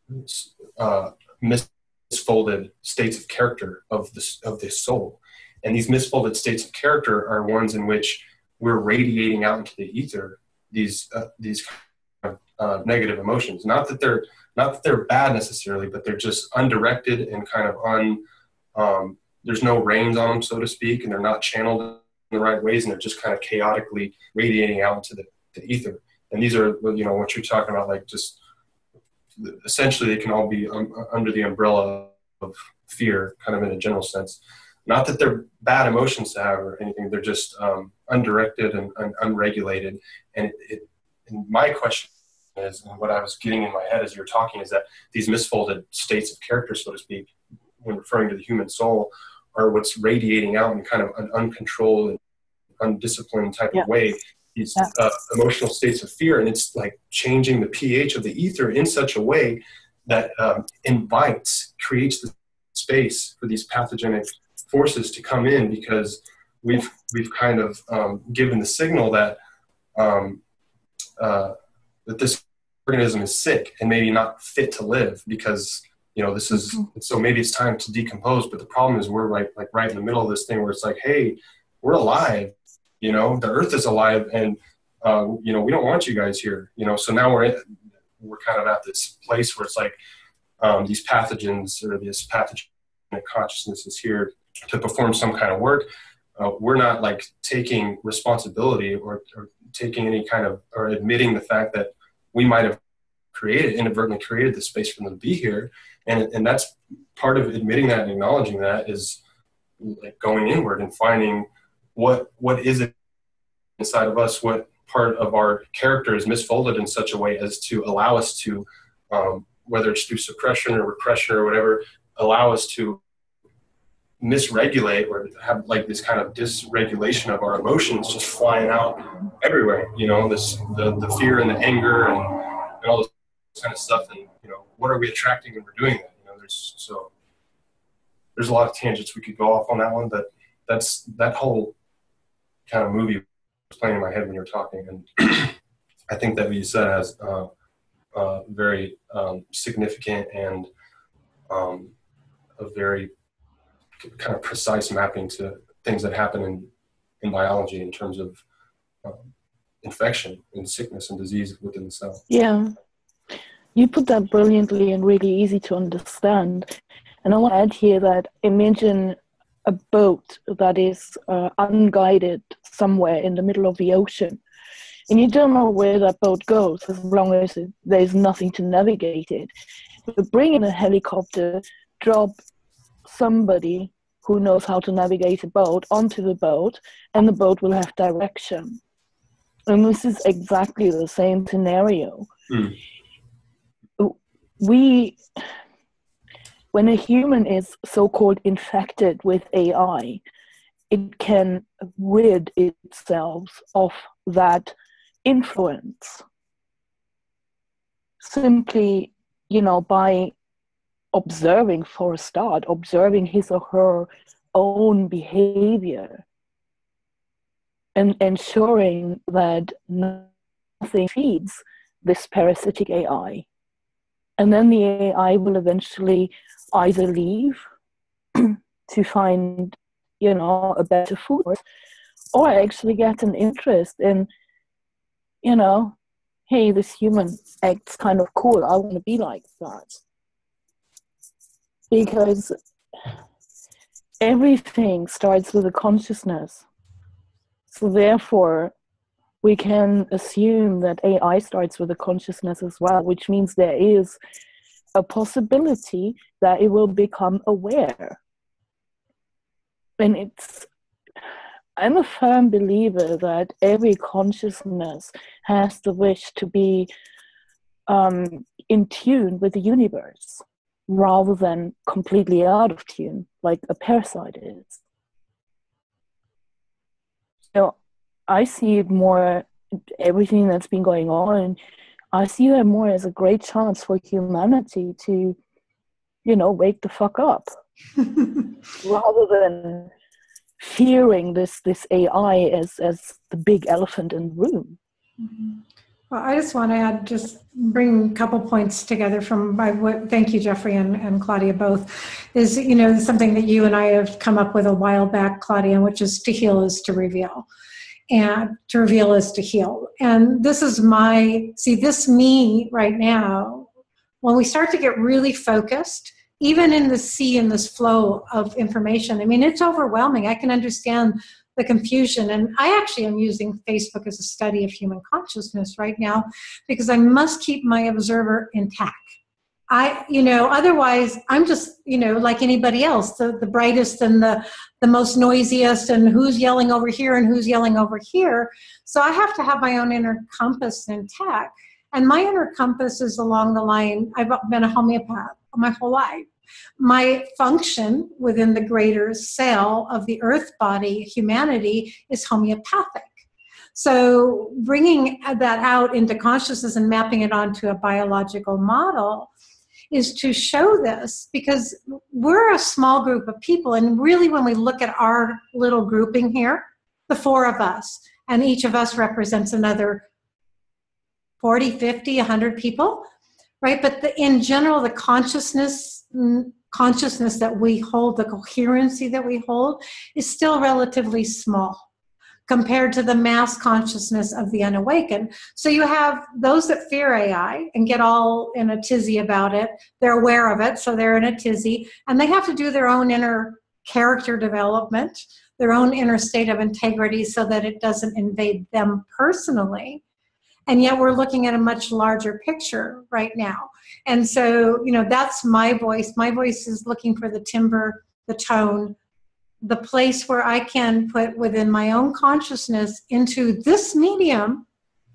misfolded states of character of the soul. And these misfolded states of character are ones in which we're radiating out into the ether these negative emotions. Not that they're bad necessarily, but they're just undirected and kind of there's no reins on them, so to speak, and they're not channeled in the right ways, and they're just kind of chaotically radiating out into the ether. And these are, what you're talking about, like just essentially they can all be under the umbrella of fear, kind of in a general sense. Not that they're bad emotions to have or anything, they're just undirected and unregulated. And my question is, and what I was getting in my head as you were talking, is that these misfolded states of character, so to speak, when referring to the human soul, are what's radiating out in kind of an uncontrolled and undisciplined type of way, these emotional states of fear. And it's like changing the pH of the ether in such a way that creates the space for these pathogenic forces to come in, because we've kind of given the signal that that this organism is sick and maybe not fit to live, because this is so maybe it's time to decompose. But the problem is we're right in the middle of this thing where it's like, hey, we're alive, the earth is alive, and we don't want you guys here, so now we're kind of at this place where it's like these pathogens, or this pathogenic consciousness, is here to perform some kind of work. We're not like taking responsibility or taking any kind of, or admitting the fact that we might have inadvertently created the space for them to be here. And that's part of admitting that and acknowledging that, is like going inward and finding what is it inside of us, what part of our character is misfolded in such a way as to allow us to, whether it's through suppression or repression or whatever, allow us to misregulate or have like this kind of dysregulation of our emotions just flying out everywhere, the fear and the anger and all this kind of stuff. And what are we attracting when we're doing that? There's a lot of tangents we could go off on that one, but that whole kind of movie was playing in my head when you were talking. And I think that what you said has very significant and a very kind of precise mapping to things that happen in biology in terms of infection and sickness and disease within the cell. Yeah, you put that brilliantly and really easy to understand. And I want to add here that imagine a boat that is unguided somewhere in the middle of the ocean, and you don't know where that boat goes as long as there's nothing to navigate it. But bring in a helicopter, drop somebody who knows how to navigate a boat onto the boat, and the boat will have direction. And this is exactly the same scenario. When a human is so-called infected with AI, it can rid itself of that influence simply, by observing, for a start, observing his or her own behavior and ensuring that nothing feeds this parasitic AI. And then the AI will eventually either leave to find, a better food source, or actually get an interest in, hey, this human acts kind of cool, I want to be like that. Because everything starts with a consciousness. So therefore, we can assume that AI starts with a consciousness as well, which means there is a possibility that it will become aware. And I'm a firm believer that every consciousness has the wish to be in tune with the universe rather than completely out of tune, like a parasite is. So I see it more, everything that's been going on, I see that more as a great chance for humanity to, wake the fuck up rather than fearing this AI as the big elephant in the room. Well, I just want to bring a couple points together from thank you, Jeffrey and Claudia, both, is, something that you and I have come up with a while back, Claudia, which is to heal is to reveal. And to reveal is to heal. And this is this me right now, when we start to get really focused, even in the sea and this flow of information, I mean, it's overwhelming. I can understand the confusion. And I actually am using Facebook as a study of human consciousness right now, because I must keep my observer intact. Otherwise I'm just, like anybody else, the brightest and the most noisiest, and who's yelling over here and who's yelling over here. So I have to have my own inner compass intact. And my inner compass is along the line, I've been a homeopath my whole life. My function within the greater cell of the earth body, humanity, is homeopathic. So bringing that out into consciousness and mapping it onto a biological model is to show this, because we're a small group of people, and really when we look at our little grouping here, the four of us, and each of us represents another 40, 50, 100 people, right? But in general, the consciousness that we hold, the coherency that we hold, is still relatively small compared to the mass consciousness of the unawakened. So you have those that fear AI and get all in a tizzy about it. They're aware of it, so they're in a tizzy, and they have to do their own inner character development, their own inner state of integrity, so that it doesn't invade them personally. And yet we're looking at a much larger picture right now. And so, that's my voice. My voice is looking for the timbre, the tone, the place where I can put within my own consciousness into this medium,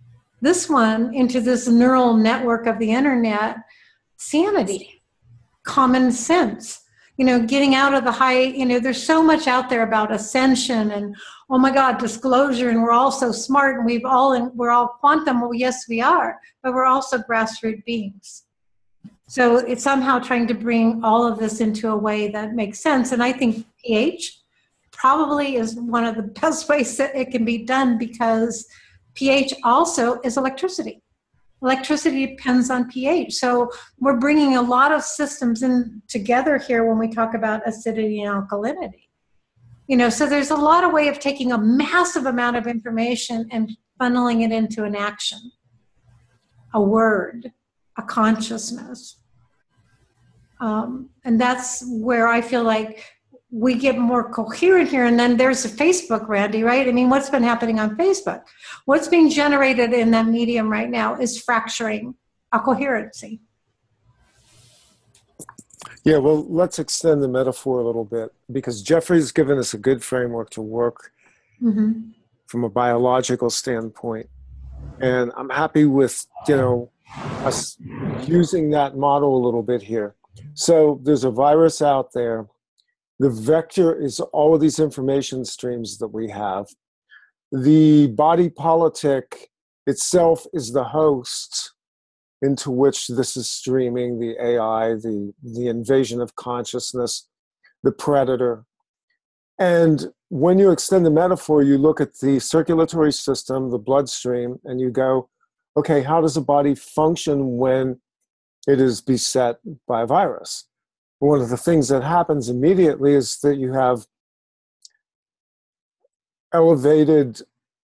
into this neural network of the internet, sanity, common sense, getting out of the high, there's so much out there about ascension and, oh my God, disclosure, and we're all so smart, and we're all quantum. Well, yes, we are, but we're also grassroots beings. So it's somehow trying to bring all of this into a way that makes sense. And I think pH probably is one of the best ways that it can be done, because pH also is electricity. Electricity depends on pH. So we're bringing a lot of systems in together here when we talk about acidity and alkalinity. So there's a lot of way of taking a massive amount of information and funneling it into an action, a word, a consciousness. And that's where I feel like we get more coherent here. And then there's a Facebook, Randy, right? I mean, what's been happening on Facebook? What's being generated in that medium right now is fracturing a coherency. Yeah, well, let's extend the metaphor a little bit, because Jeffrey's given us a good framework to work from a biological standpoint. And I'm happy with, us using that model a little bit here. So there's a virus out there. The vector is all of these information streams that we have. The body politic itself is the host into which this is streaming, the AI, the invasion of consciousness, the predator. And when you extend the metaphor, you look at the circulatory system, the bloodstream, and you go, okay, how does a body function when it is beset by a virus? One of the things that happens immediately is that you have elevated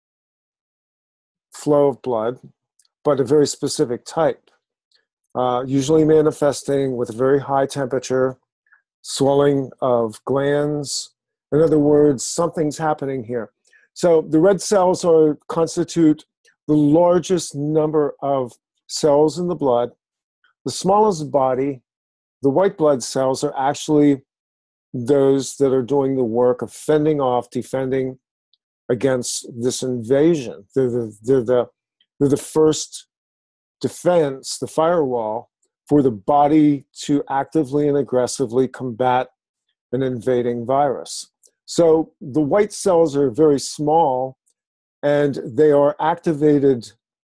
flow of blood, but a very specific type, usually manifesting with a very high temperature, swelling of glands. In other words, something's happening here. So the red cells constitute the largest number of cells in the blood. The smallest body, the white blood cells, are actually those that are doing the work of fending off, defending against this invasion. They're the first defense, the firewall, for the body to actively and aggressively combat an invading virus. So the white cells are very small, and they are activated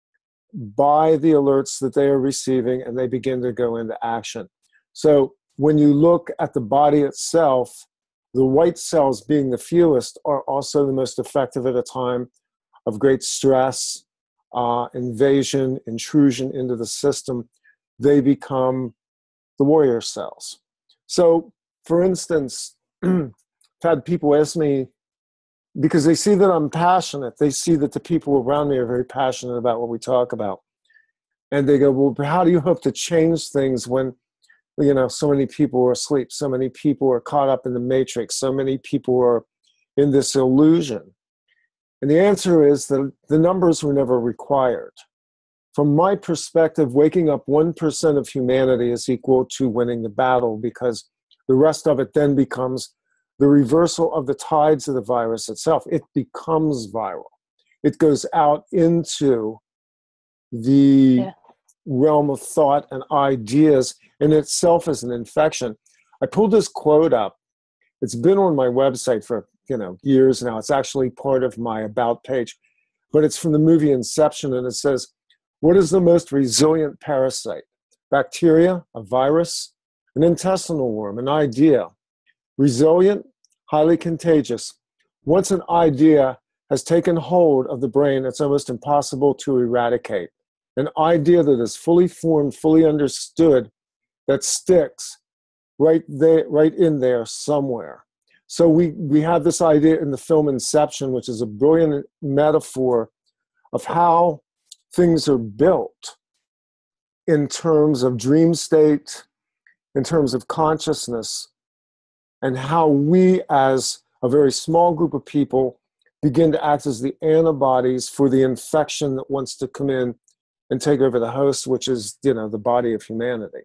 by the alerts that they are receiving, and they begin to go into action. So when you look at the body itself, the white cells, being the fewest, are also the most effective at a time of great stress, invasion, intrusion into the system. They become the warrior cells. So, for instance, I've had people ask me, because they see that I'm passionate, they see that the people around me are very passionate about what we talk about. And they go, well, how do you hope to change things when, you know, so many people are asleep, so many people are caught up in the matrix, so many people are in this illusion? And the answer is that the numbers were never required. From my perspective, waking up 1% of humanity is equal to winning the battle, because the rest of it then becomes the reversal of the tides of the virus itself. It becomes viral. It goes out into the realm of thought and ideas, and itself as an infection. I pulled this quote up. It's been on my website for years now. It's actually part of my About page, but it's from the movie Inception, and it says, what is the most resilient parasite? Bacteria, a virus, an intestinal worm, an idea. Resilient, highly contagious. Once an idea has taken hold of the brain, it's almost impossible to eradicate. An idea that is fully formed, fully understood, that sticks right there, right in there somewhere. So we have this idea in the film Inception, which is a brilliant metaphor of how things are built in terms of dream state, in terms of consciousness, and how we as a very small group of people begin to act as the antibodies for the infection that wants to come in and take over the host, which is, the body of humanity.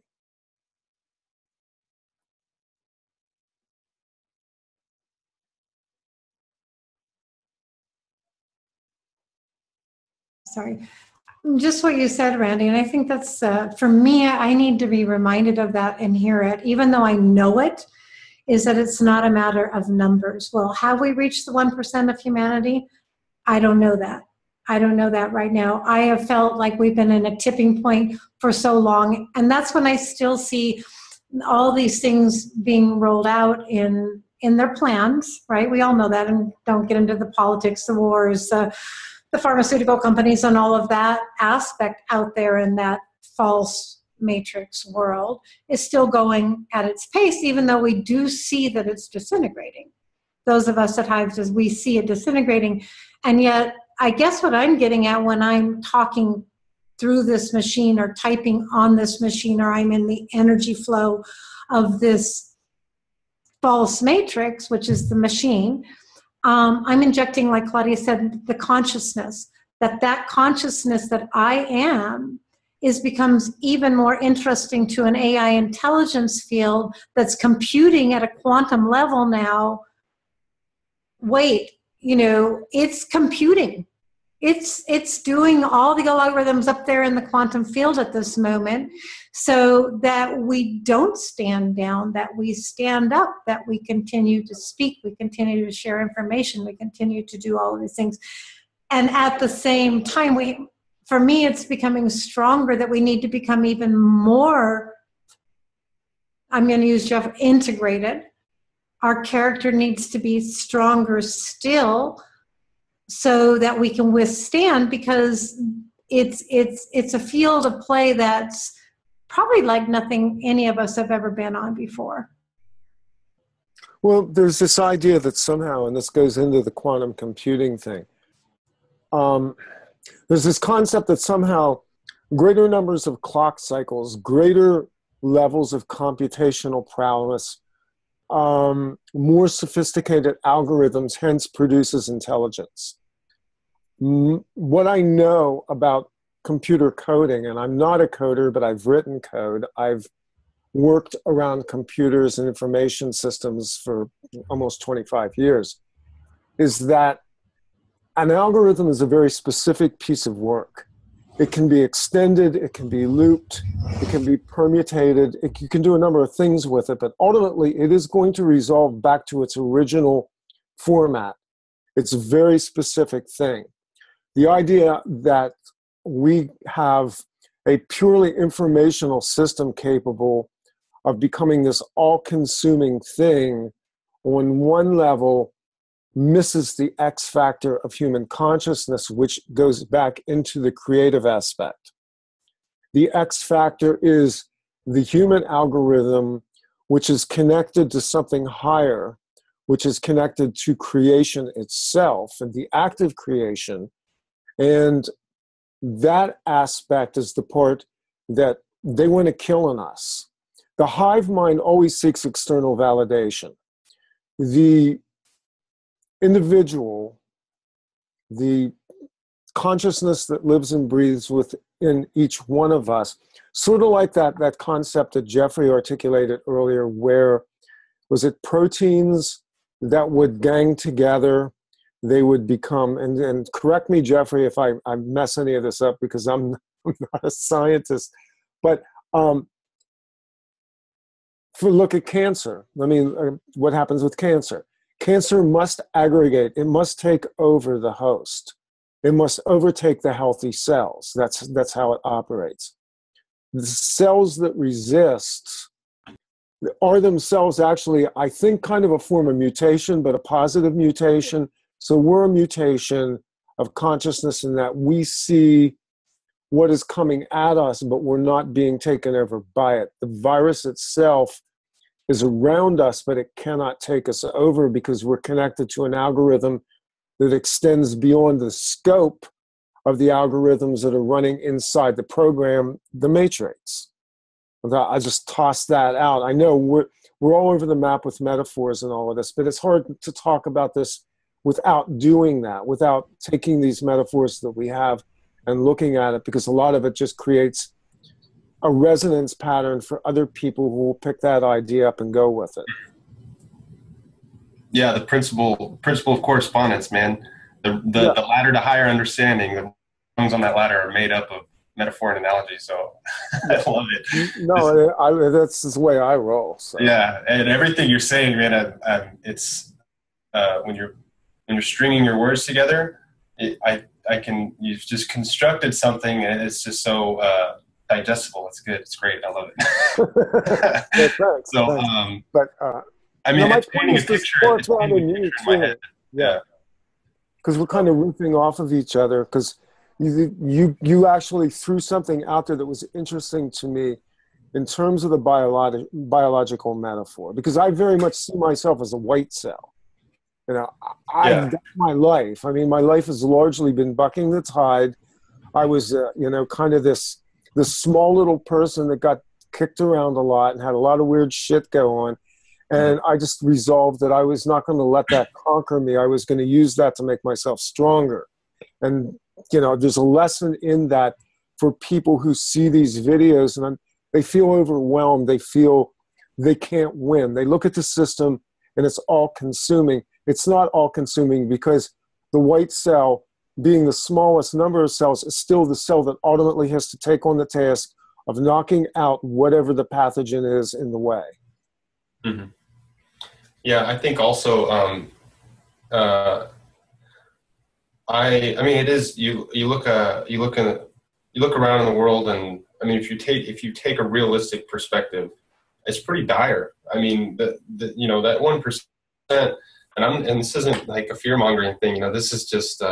Sorry. Just what you said, Randy, and I think that's, for me, I need to be reminded of that and hear it, even though I know it, is that it's not a matter of numbers. Well, have we reached the 1% of humanity? I don't know that. I don't know that right now. I have felt like we've been in a tipping point for so long, and that's when I still see all these things being rolled out in their plans, right? We all know that, and don't get into the politics, the wars, the pharmaceutical companies, and all of that aspect out there in that false matrix world is still going at its pace, even though we do see that it's disintegrating. Those of us at Hives, we see it disintegrating. And yet, I guess what I'm getting at when I'm talking through this machine or typing on this machine, or I'm in the energy flow of this false matrix, which is the machine, I'm injecting, like Claudia said, the consciousness, that consciousness that I am becomes even more interesting to an AI intelligence field that's computing at a quantum level now. Wait, it's computing. It's doing all the algorithms up there in the quantum field at this moment, so that we don't stand down, that we stand up, that we continue to speak, we continue to share information, we continue to do all of these things. And at the same time, for me, it's becoming stronger that we need to become even more, I'm going to use Jeff, integrated. Our character needs to be stronger still, so that we can withstand, because it's a field of play that's probably like nothing any of us have ever been on before. Well, there's this idea that somehow, and this goes into the quantum computing thing, there's this concept that somehow greater numbers of clock cycles, greater levels of computational prowess, more sophisticated algorithms, hence produces intelligence. What I know about computer coding, and I'm not a coder, but I've written code, I've worked around computers and information systems for almost 25 years, is that an algorithm is a very specific piece of work. It can be extended, it can be looped, it can be permutated, you can do a number of things with it, but ultimately it is going to resolve back to its original format. It's a very specific thing. The idea that we have a purely informational system capable of becoming this all-consuming thing on one level misses the X factor of human consciousness, which goes back into the creative aspect. The X factor is the human algorithm, which is connected to something higher, which is connected to creation itself and the active creation. And that aspect is the part that they want to kill in us. The hive mind always seeks external validation. The individual, the consciousness that lives and breathes within each one of us, sort of like that concept that Jeffrey articulated earlier, where was it proteins that would gang together, they would become, and correct me, Jeffrey, if I mess any of this up, because I'm not a scientist, but look at cancer. I mean, what happens with cancer? Cancer must aggregate. It must take over the host. It must overtake the healthy cells. That's how it operates. The cells that resist are themselves actually, I think, kind of a form of mutation, but a positive mutation. So we're a mutation of consciousness in that we see what is coming at us, but we're not being taken over by it. The virus itself is around us, but it cannot take us over because we're connected to an algorithm that extends beyond the scope of the algorithms that are running inside the program, the matrix. I just tossed that out. I know we're all over the map with metaphors and all of this, but it's hard to talk about this without doing that, without taking these metaphors that we have and looking at it, because a lot of it just creates a resonance pattern for other people who will pick that idea up and go with it. Yeah, the principle of correspondence, man. The ladder to higher understanding, the rungs on that ladder are made up of metaphor and analogy, so I love it. No, that's the way I roll. So. Yeah, and everything you're saying, man, it's when you're stringing your words together, you've just constructed something, and it's just so digestible. It's good. It's great. I love it. Yeah, thanks. So, thanks. But I mean, it's painting a picture in my head. Yeah, because we're kind of riffing off of each other. Because you actually threw something out there that was interesting to me in terms of the biological metaphor. Because I very much see myself as a white cell. You know, that's my life. I mean, my life has largely been bucking the tide. I was, kind of this small little person that got kicked around a lot and had a lot of weird shit go on. And I just resolved that I was not going to let that conquer me. I was going to use that to make myself stronger. And, there's a lesson in that for people who see these videos and they feel overwhelmed. They feel they can't win. They look at the system and it's all consuming. It's not all consuming because the white cell, being the smallest number of cells, is still the cell that ultimately has to take on the task of knocking out whatever the pathogen is in the way. Mm-hmm. Yeah, I think also, I mean, it is, you look around in the world, and I mean, if you take a realistic perspective, it's pretty dire. I mean, that 1%, and this isn't like a fear-mongering thing, this is just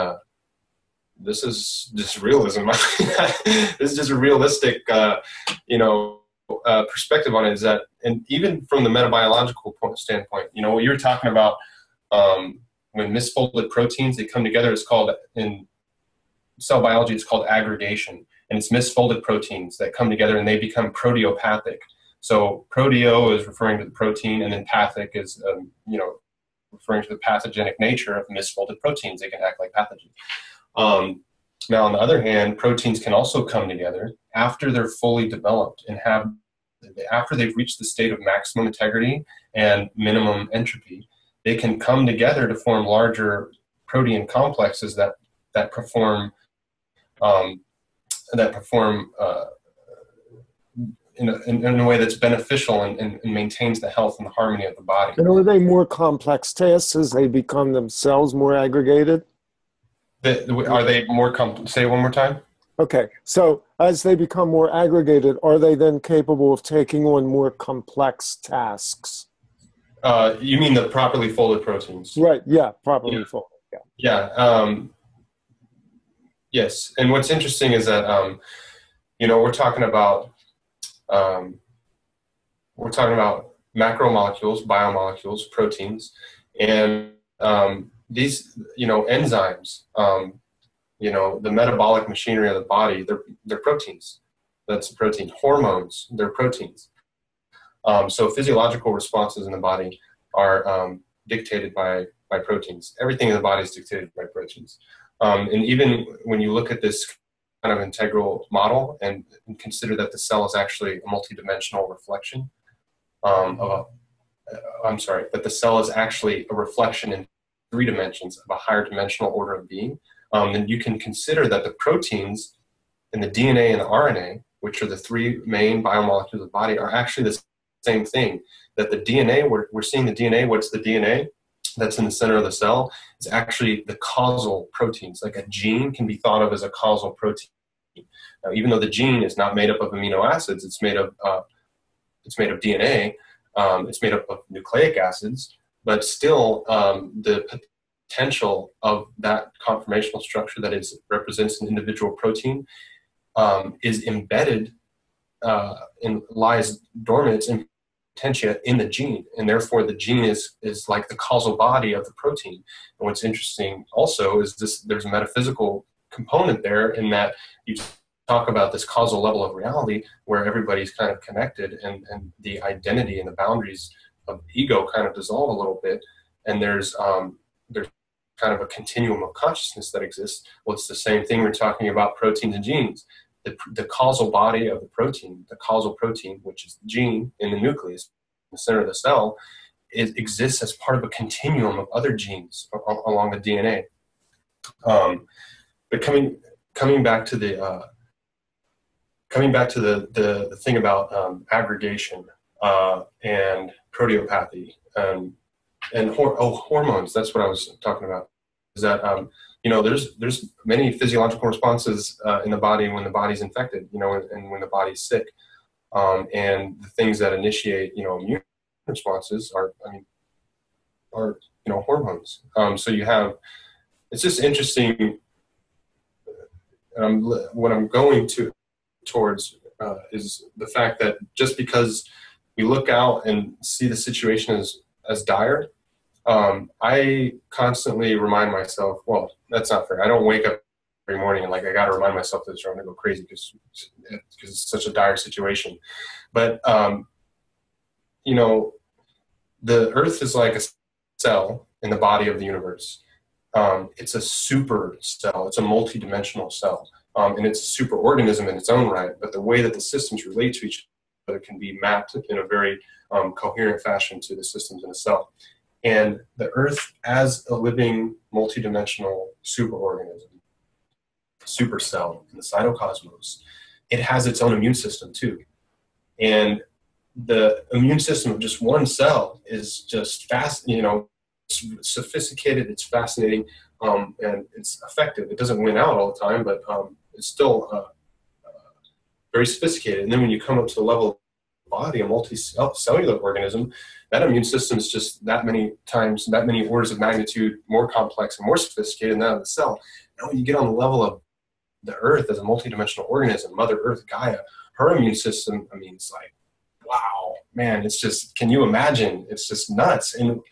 realism. This is just a realistic, perspective on it, is that, and even from the metabiological standpoint, what you're talking about, when misfolded proteins, they come together, it's called, in cell biology, it's called aggregation, and it's misfolded proteins that come together and they become proteopathic. So proteo is referring to the protein, and then pathic is, referring to the pathogenic nature of misfolded proteins. They can act like pathogens. Now, on the other hand, proteins can also come together after they're fully developed and after they've reached the state of maximum integrity and minimum entropy. They can come together to form larger protein complexes that perform in a way that's beneficial and maintains the health and the harmony of the body. And are they more complex tasks as they become themselves more aggregated? Are they more say it one more time? Okay, so as they become more aggregated, are they then capable of taking on more complex tasks? You mean the properly folded proteins? Right, yeah, properly folded. Yeah. Yes, and what's interesting is that we're talking about macromolecules, biomolecules, proteins, and these enzymes. The metabolic machinery of the body, they're proteins. That's a protein. Hormones, they're proteins. So physiological responses in the body are dictated by proteins. Everything in the body is dictated by proteins. And even when you look at this kind of integral model and consider that the cell is actually a multidimensional reflection that the cell is actually a reflection in 3 dimensions of a higher dimensional order of being, then you can consider that the proteins and the DNA and the RNA, which are the 3 main biomolecules of the body, are actually the same thing. That the DNA, we're seeing the DNA, what's the DNA that's in the center of the cell, is actually the causal proteins. Like a gene can be thought of as a causal protein. Now, even though the gene is not made up of amino acids, it's made of DNA, it's made up of nucleic acids, but still the potential of that conformational structure that represents an individual protein is embedded and lies dormant. It's in potentia in the gene, and therefore the gene is like the causal body of the protein. And what's interesting also is there's a metaphysical component there, in that you talk about this causal level of reality where everybody's kind of connected, and the identity and the boundaries of ego kind of dissolve a little bit, and there's kind of a continuum of consciousness that exists. Well, it's the same thing we're talking about proteins and genes. The causal body of the protein, the causal protein, which is the gene in the nucleus, in the center of the cell, exists as part of a continuum of other genes along the DNA. But coming back to the thing about aggregation and proteopathy and hormones, that's what I was talking about. Is that there's many physiological responses in the body when the body's infected, and when the body's sick, and the things that initiate immune responses are hormones. So you have, it's just interesting. What I'm going towards is the fact that just because we look out and see the situation as dire, I constantly remind myself, well, that's not fair. I don't wake up every morning and I got to remind myself that I'm going to go crazy because it's such a dire situation. But, the Earth is like a cell in the body of the universe. It's a super cell. It's a multidimensional cell. And it's a super organism in its own right. But the way that the systems relate to each other can be mapped in a very coherent fashion to the systems in a cell. And the Earth, as a living multidimensional superorganism, supercell in the cytocosmos, it has its own immune system too. And the immune system of just one cell is just it's sophisticated, it's fascinating, and it's effective. It doesn't win out all the time, but it's still very sophisticated. And then when you come up to the level of the body, a multicellular organism, that immune system is just that many orders of magnitude more complex and more sophisticated than that of the cell. Now when you get on the level of the Earth as a multidimensional organism, Mother Earth, Gaia, her immune system, it's like, wow, man, it's just, can you imagine? It's just nuts. And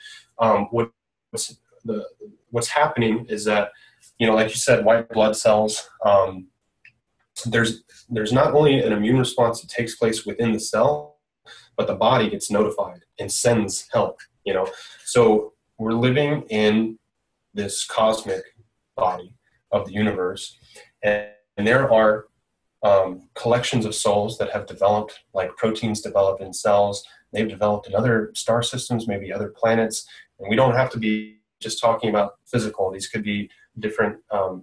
what's happening is that, like you said, white blood cells, there's not only an immune response that takes place within the cell, but the body gets notified and sends help, So we're living in this cosmic body of the universe, and there are collections of souls that have developed, like proteins develop in cells. They've developed in other star systems, maybe other planets, and we don't have to be just talking about physical. These could be different,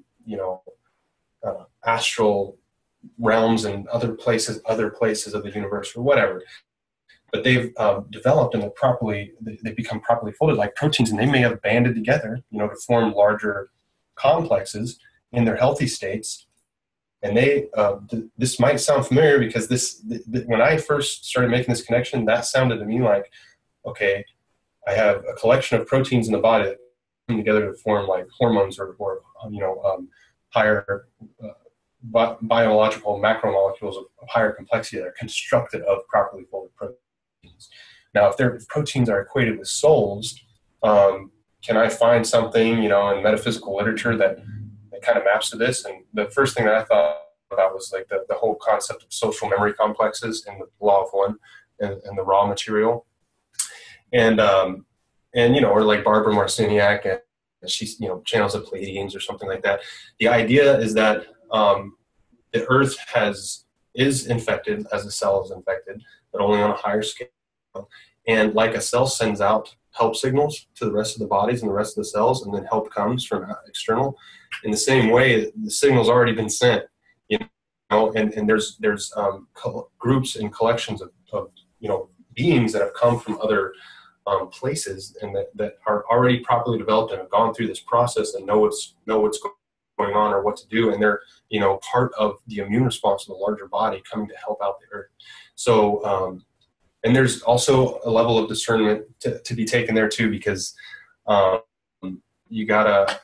astral realms and other places of the universe or whatever. But they've developed and they've become properly folded like proteins, and they may have banded together, to form larger complexes in their healthy states. And this might sound familiar because when I first started making this connection, that sounded to me like, okay, I have a collection of proteins in the body that come together to form like hormones or higher biological macromolecules of higher complexity that are constructed of properly folded proteins. Now, if proteins are equated with souls, can I find something, in metaphysical literature that kind of maps to this? And the first thing that I thought about was like the whole concept of social memory complexes and the law of one and the raw material. And or like Barbara Marciniak, and she's, channels the Pleiadians or something like that. The idea is that the Earth is infected as a cell is infected, but only on a higher scale. And like a cell sends out help signals to the rest of the bodies and the rest of the cells, and then help comes from external. In the same way, the signal's already been sent, and there's groups and collections of beings that have come from other places and that are already properly developed and have gone through this process and know what's going on or what to do, and they're part of the immune response of the larger body coming to help out the Earth. So and there's also a level of discernment to be taken there too, because you gotta,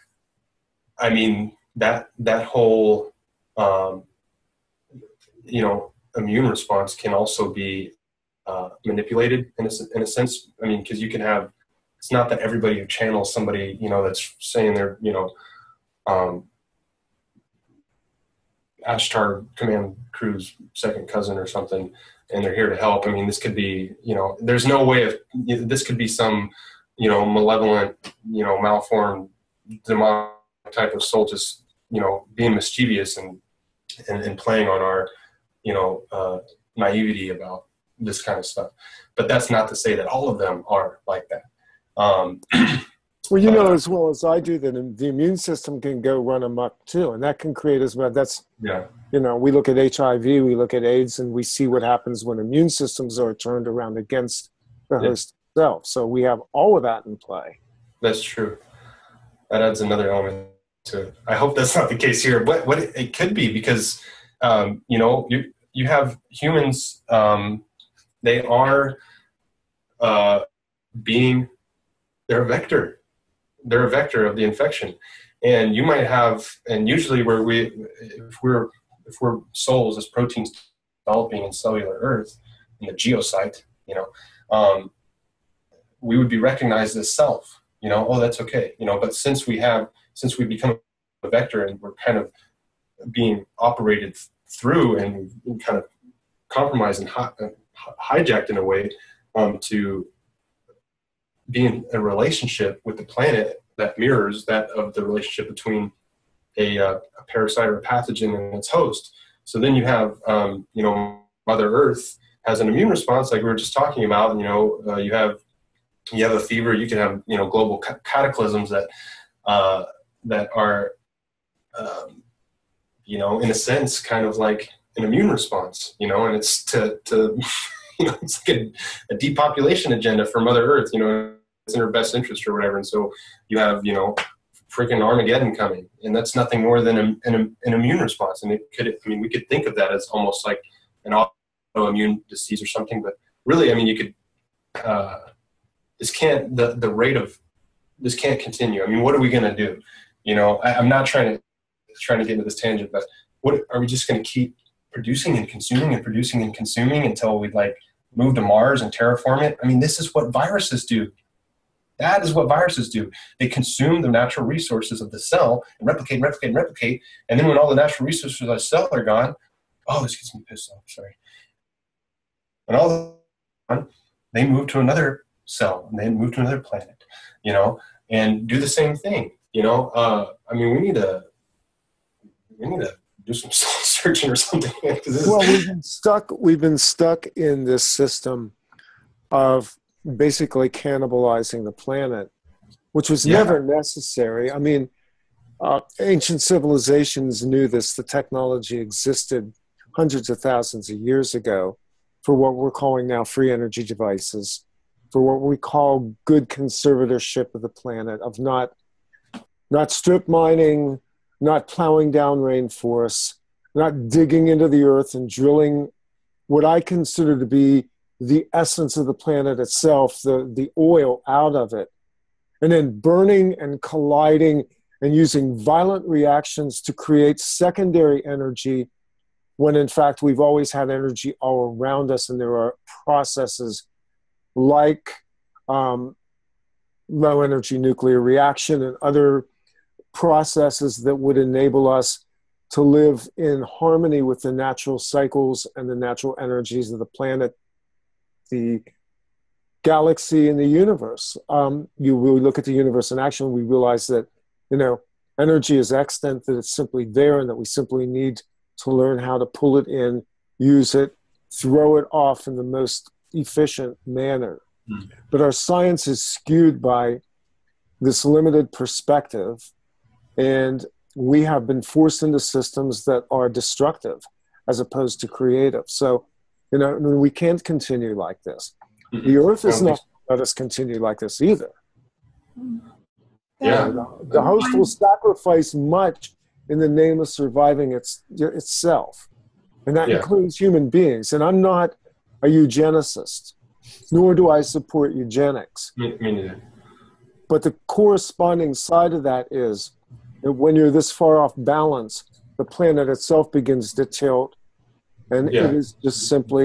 that whole immune response can also be manipulated in a sense. Because you can have, it's not that everybody who channels somebody, that's saying they're, Ashtar Command Crew's second cousin or something, and they're here to help. This could be, there's no way of, this could be some, malevolent, malformed, demonic type of soul just, being mischievous and playing on our, naivety about this kind of stuff. But that's not to say that all of them are like that. Well, as well as I do, that the immune system can go run amok too, and that can create as well. We look at HIV, we look at AIDS, and we see what happens when immune systems are turned around against the host itself. So we have all of that in play. That's true. That adds another element to it. I hope that's not the case here. What it could be, because you have humans. They are they're a vector. They're a vector of the infection, and you might have. And usually, if we're souls as proteins developing in cellular Earth in the geosite, we would be recognized as self. Oh, that's okay. But since we become a vector and we're kind of being operated through and kind of compromised and hijacked in a way to be in a relationship with the planet that mirrors that of the relationship between a parasite or a pathogen and its host. So then you have, Mother Earth has an immune response, like we were just talking about. You have a fever, you can have, global cataclysms that are, in a sense, kind of like an immune response, and it's to it's like a depopulation agenda for Mother Earth, it's in her best interest or whatever. And so you have, freaking Armageddon coming, and that's nothing more than an immune response. And we could think of that as almost like an autoimmune disease or something, but really, you could, this can't continue. What are we going to do? I'm not trying to get into this tangent, but what are we just going to keep producing and consuming until we move to Mars and terraform it? This is what viruses do. That is what viruses do. They consume the natural resources of the cell and replicate. And then when all the natural resources of the cell are gone, this gets me pissed off, sorry. When all the gone, they move to another cell and they move to another planet, and do the same thing. We need to do some soul searching or something. We've been stuck in this system of basically cannibalizing the planet which was never necessary. I mean, ancient civilizations knew this. The technology existed hundreds of thousands of years ago for what we're calling now free energy devices, for what we call good conservatorship of the planet, of not strip mining, not plowing down rainforests, not digging into the earth and drilling what I consider to be the essence of the planet itself, the oil out of it, and then burning and colliding and using violent reactions to create secondary energy when in fact we've always had energy all around us, and there are processes like low energy nuclear reaction and other processes that would enable us to live in harmony with the natural cycles and the natural energies of the planet, the galaxy, and the universe. We look at the universe in action, we realize that, energy is extant, that it's simply there, and that we simply need to learn how to pull it in, use it, throw it off in the most efficient manner. But our science is skewed by this limited perspective, and we have been forced into systems that are destructive as opposed to creative. So, we can't continue like this. The earth is not let us continue like this either. Yeah. The host will sacrifice much in the name of surviving itself. And that includes human beings. And I'm not a eugenicist, nor do I support eugenics. Me neither. But the corresponding side of that is that when you're this far off balance, the planet itself begins to tilt. And it is just simply,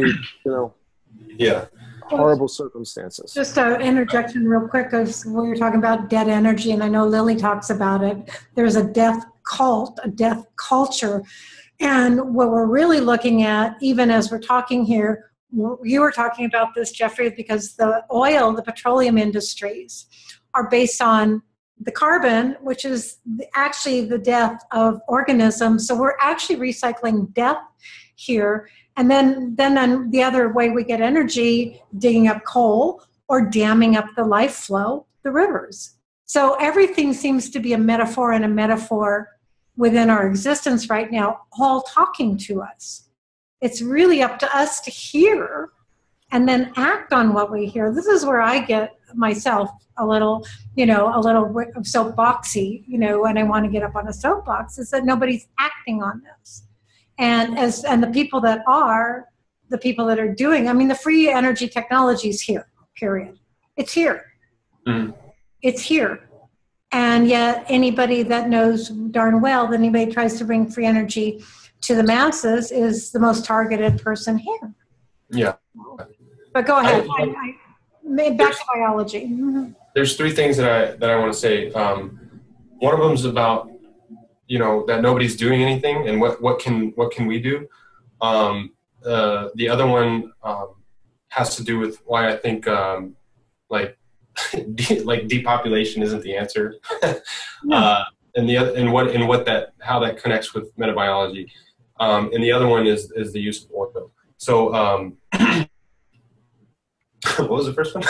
horrible circumstances. Just an interjection real quick, because we were talking about dead energy, and I know Lily talks about it. There's a death cult, a death culture. And what we're really looking at, even as we're talking here, you were talking about this, Jeffrey, because the oil, the petroleum industries are based on the carbon, which is actually the death of organisms. So we're actually recycling death here. And then the other way we get energy, digging up coal or damming up the life flow, the rivers. So everything seems to be a metaphor and a metaphor within our existence right now, all talking to us. It's really up to us to hear and then act on what we hear. This is where I get myself a little soapboxy, when I want to get up on a soapbox, is that nobody's acting on this. And the people that are doing, the free energy technology is here, period. It's here. It's here. And yet anybody that knows darn well that anybody tries to bring free energy to the masses is the most targeted person here. Yeah. But go ahead. Back to biology. There's three things that I want to say. One of them is about that nobody's doing anything, and what can we do. The other one has to do with why I think depopulation isn't the answer. No. How that connects with metabiology. And the other one is the use of oil. So what was the first one?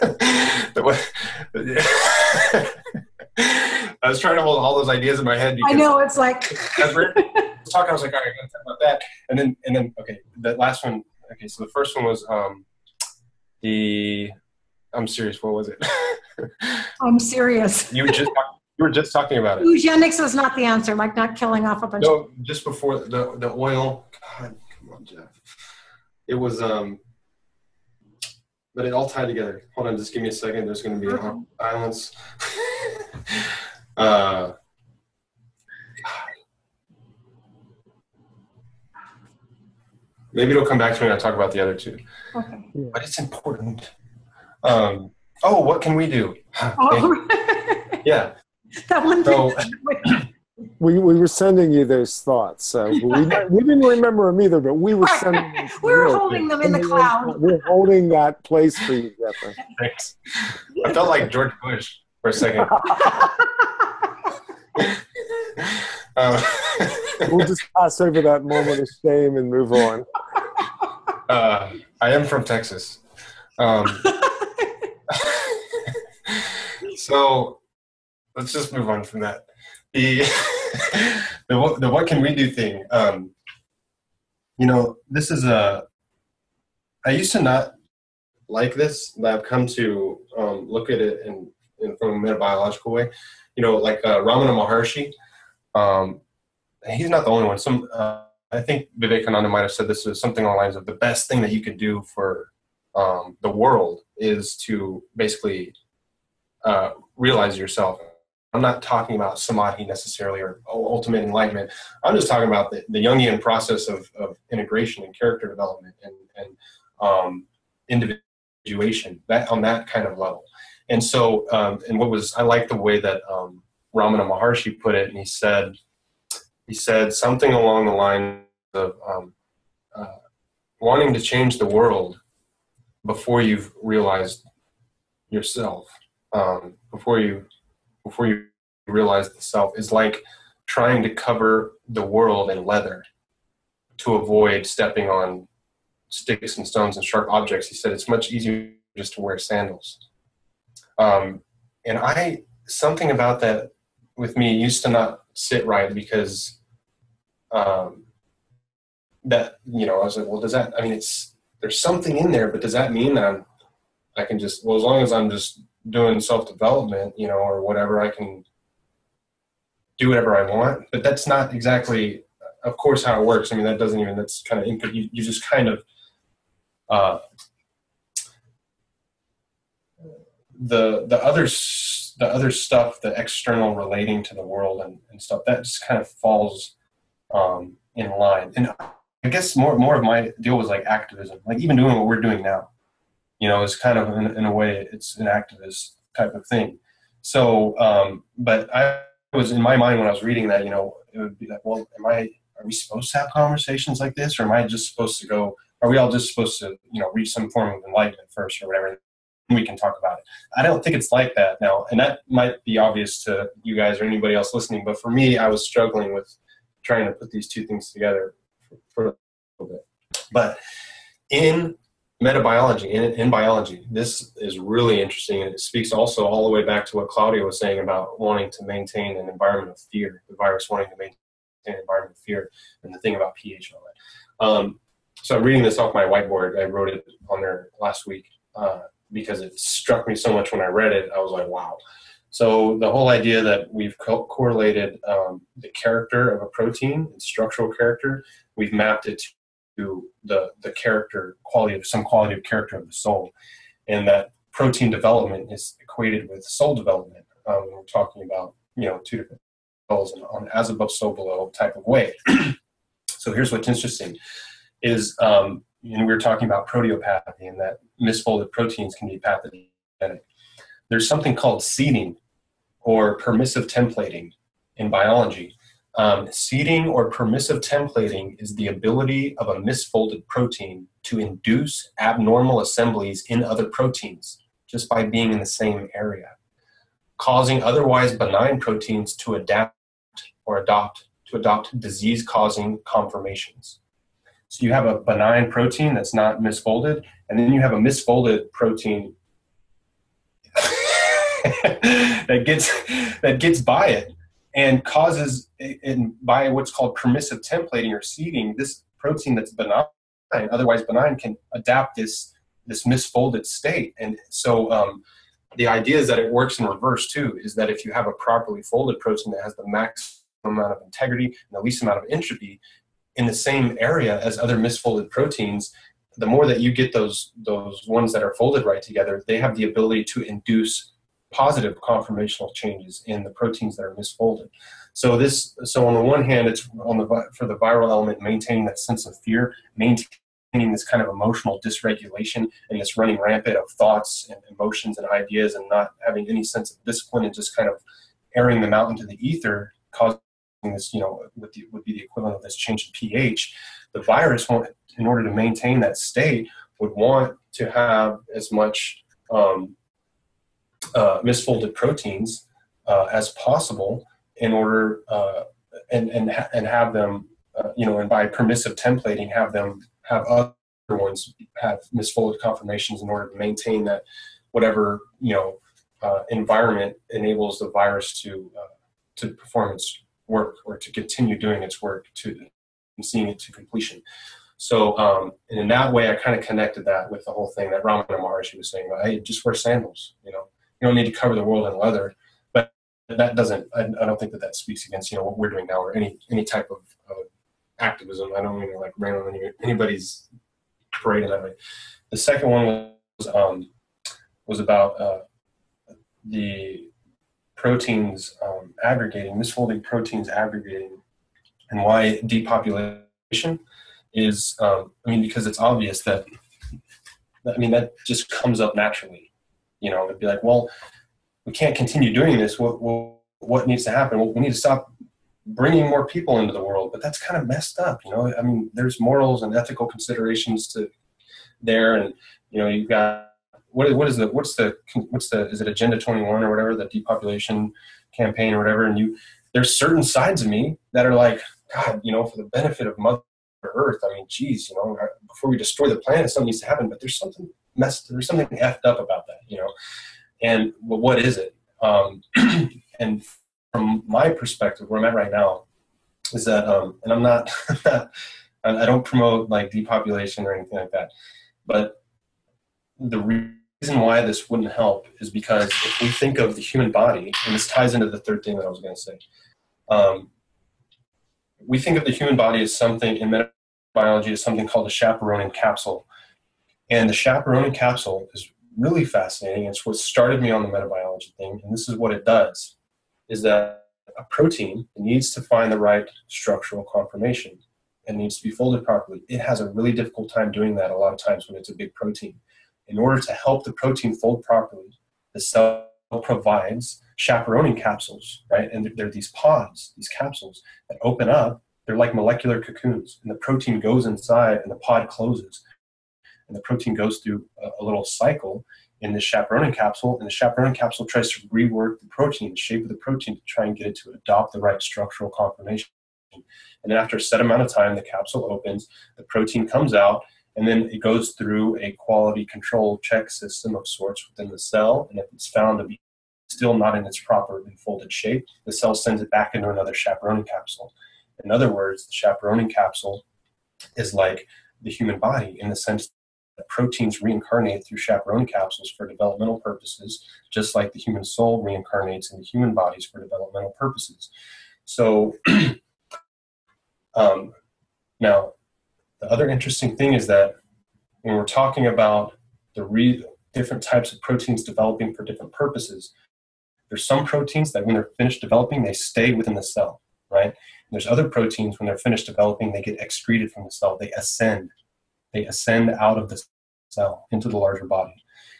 I was trying to hold all those ideas in my head. I know, it's like as we're talking, I was like, all right, I gotta talk about that. And then okay, that last one. Okay, so the first one was I'm serious. What was it? I'm serious. You were just talking about it. Eugenics is not the answer, like not killing off a bunch. No, just before the oil. God, come on, Jeff. It was but it all tied together. Hold on, just give me a second. There's going to be a silence. Maybe it'll come back to me when I talk about the other two. Okay. But it's important. What can we do? Yeah. That one thing. We were sending you those thoughts. So we didn't remember them either, but we were sending them. We were holding them in the cloud. We're holding that place for you, Jeffrey. Thanks. I felt like George Bush for a second. We'll just pass over that moment of shame and move on. I am from Texas. So let's just move on from that. The the what can we do thing. You know, this is I used to not like this, but I've come to look at it in from a metabiological way. You know, like Ramana Maharshi. He's not the only one. I think Vivekananda might have said this was something along the lines of the best thing that you could do for the world is to basically realize yourself. I'm not talking about samadhi necessarily or ultimate enlightenment. I'm just talking about the Jungian process of integration and character development and individuation, that on that kind of level. And so, I like the way that Ramana Maharshi put it, and he said something along the line of wanting to change the world before you've realized yourself, before you realize the self, is like trying to cover the world in leather to avoid stepping on sticks and stones and sharp objects. He said it's much easier just to wear sandals. And something about that with me used to not sit right, because that, you know, I was like, well, does that, I mean, there's something in there, but does that mean that I can just, well, as long as I'm just doing self-development, you know, or whatever, I can do whatever I want? But that's not exactly, of course, how it works. I mean, that's kind of input. You just kind of, the other stuff, the external relating to the world and stuff, that just kind of falls in line. And I guess more of my deal was like activism, like even doing what we're doing now, you know, is kind of in a way, it's an activist type of thing. So, but I was in my mind when I was reading that, you know, it would be like, well, are we supposed to have conversations like this, or am I just supposed to go? Are we all just supposed to, you know, reach some form of enlightenment first or whatever? We can talk about it. I don't think it's like that now. And that might be obvious to you guys or anybody else listening. But for me, I was struggling with trying to put these two things together for a little bit. But in metabiology, in biology, this is really interesting. And it speaks also all the way back to what Claudia was saying about wanting to maintain an environment of fear, the virus wanting to maintain an environment of fear, and the thing about pH and all that. So I'm reading this off my whiteboard. I wrote it on there last week. Because it struck me so much when I read it, I was like, wow. So the whole idea that we've correlated the character of a protein, its structural character, we've mapped it to the character, some quality of character of the soul. And that protein development is equated with soul development. We're talking about, you know, two different levels on as above, so below type of way. So here's what's interesting is, we were talking about proteopathy and that misfolded proteins can be pathogenic. There's something called seeding or permissive templating in biology. Seeding or permissive templating is the ability of a misfolded protein to induce abnormal assemblies in other proteins just by being in the same area, causing otherwise benign proteins to adapt to adopt disease-causing conformations. So you have a benign protein that's not misfolded, and then you have a misfolded protein that gets by it and causes, by what's called permissive templating or seeding, this protein that's benign, otherwise benign, can adapt this misfolded state. And so the idea is that it works in reverse too, is that if you have a properly folded protein that has the maximum amount of integrity and the least amount of entropy in the same area as other misfolded proteins, the more that you get those ones that are folded right together, they have the ability to induce positive conformational changes in the proteins that are misfolded. So on the one hand, it's for the viral element, maintaining that sense of fear, maintaining this kind of emotional dysregulation and this running rampant of thoughts and emotions and ideas, and not having any sense of discipline and just kind of airing them out into the ether, causing this, you know, would be the equivalent of this change in pH. The virus, in order to maintain that state, would want to have as much misfolded proteins as possible in order and have them, and by permissive templating, have other ones have misfolded conformations in order to maintain that whatever environment enables the virus to perform its work, or to continue doing its work, and seeing it to completion. So, and in that way, I kind of connected that with the whole thing that Ramana Maharshi was saying about, hey, just wear sandals, you don't need to cover the world in leather. But that doesn't, I don't think that speaks against, what we're doing now, or any type of activism. I don't mean to like rain on anybody's parade in that way. The second one was about the proteins aggregating, misfolded proteins aggregating, and why depopulation is, because it's obvious that just comes up naturally. It'd be like, well, we can't continue doing this. What needs to happen? Well, we need to stop bringing more people into the world, but that's kind of messed up. There's morals and ethical considerations there, and you've got what's the is it Agenda 21 or whatever, the depopulation campaign or whatever, and there's certain sides of me that are like, God, for the benefit of Mother Earth, geez, before we destroy the planet, something needs to happen, but there's something effed up about that, and what is it? And from my perspective, where I'm at right now is that, and I'm not, I don't promote like depopulation or anything like that, but the reason why this wouldn't help is because if we think of the human body, and this ties into the third thing that I was going to say, we think of the human body as something, in metabiology, as something called a chaperoning capsule. And the chaperoning capsule is really fascinating. It's what started me on the metabiology thing. And this is what it does, is that a protein needs to find the right structural conformation. It needs to be folded properly. It has a really difficult time doing that a lot of times when it's a big protein. In order to help the protein fold properly, the cell provides chaperoning capsules, right? And they're these pods, these capsules that open up. They're like molecular cocoons, and the protein goes inside and the pod closes. And the protein goes through a little cycle in the chaperoning capsule, and the chaperoning capsule tries to rework the protein, the shape of the protein, to try and get it to adopt the right structural conformation. And then after a set amount of time, the capsule opens, the protein comes out, and then it goes through a quality control check system of sorts within the cell. And if it's found to be still not in its proper folded shape, the cell sends it back into another chaperoning capsule. In other words, the chaperoning capsule is like the human body in the sense that proteins reincarnate through chaperoning capsules for developmental purposes, just like the human soul reincarnates in the human bodies for developmental purposes. So now, the other interesting thing is that when we're talking about the different types of proteins developing for different purposes, there's some proteins that when they're finished developing, they stay within the cell, right? And there's other proteins, when they're finished developing, they get excreted from the cell. They ascend. They ascend out of the cell into the larger body,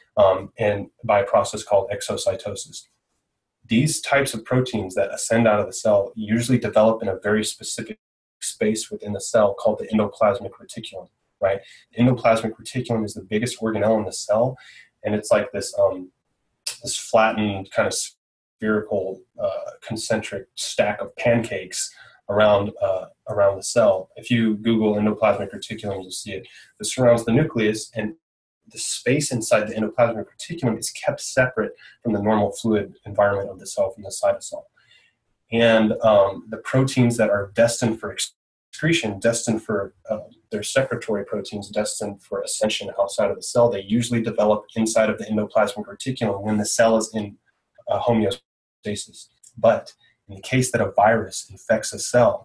and by a process called exocytosis. These types of proteins that ascend out of the cell usually develop in a very specific space within the cell called the endoplasmic reticulum, right? The endoplasmic reticulum is the biggest organelle in the cell, and it's like this this flattened kind of spherical concentric stack of pancakes around the cell. If you Google endoplasmic reticulum, you'll see it. This surrounds the nucleus, and the space inside the endoplasmic reticulum is kept separate from the normal fluid environment of the cell, from the cytosol. And the proteins that are destined for excretion, destined for their secretory proteins, destined for ascension outside of the cell, they usually develop inside of the endoplasmic reticulum when the cell is in homeostasis. But in the case that a virus infects a cell,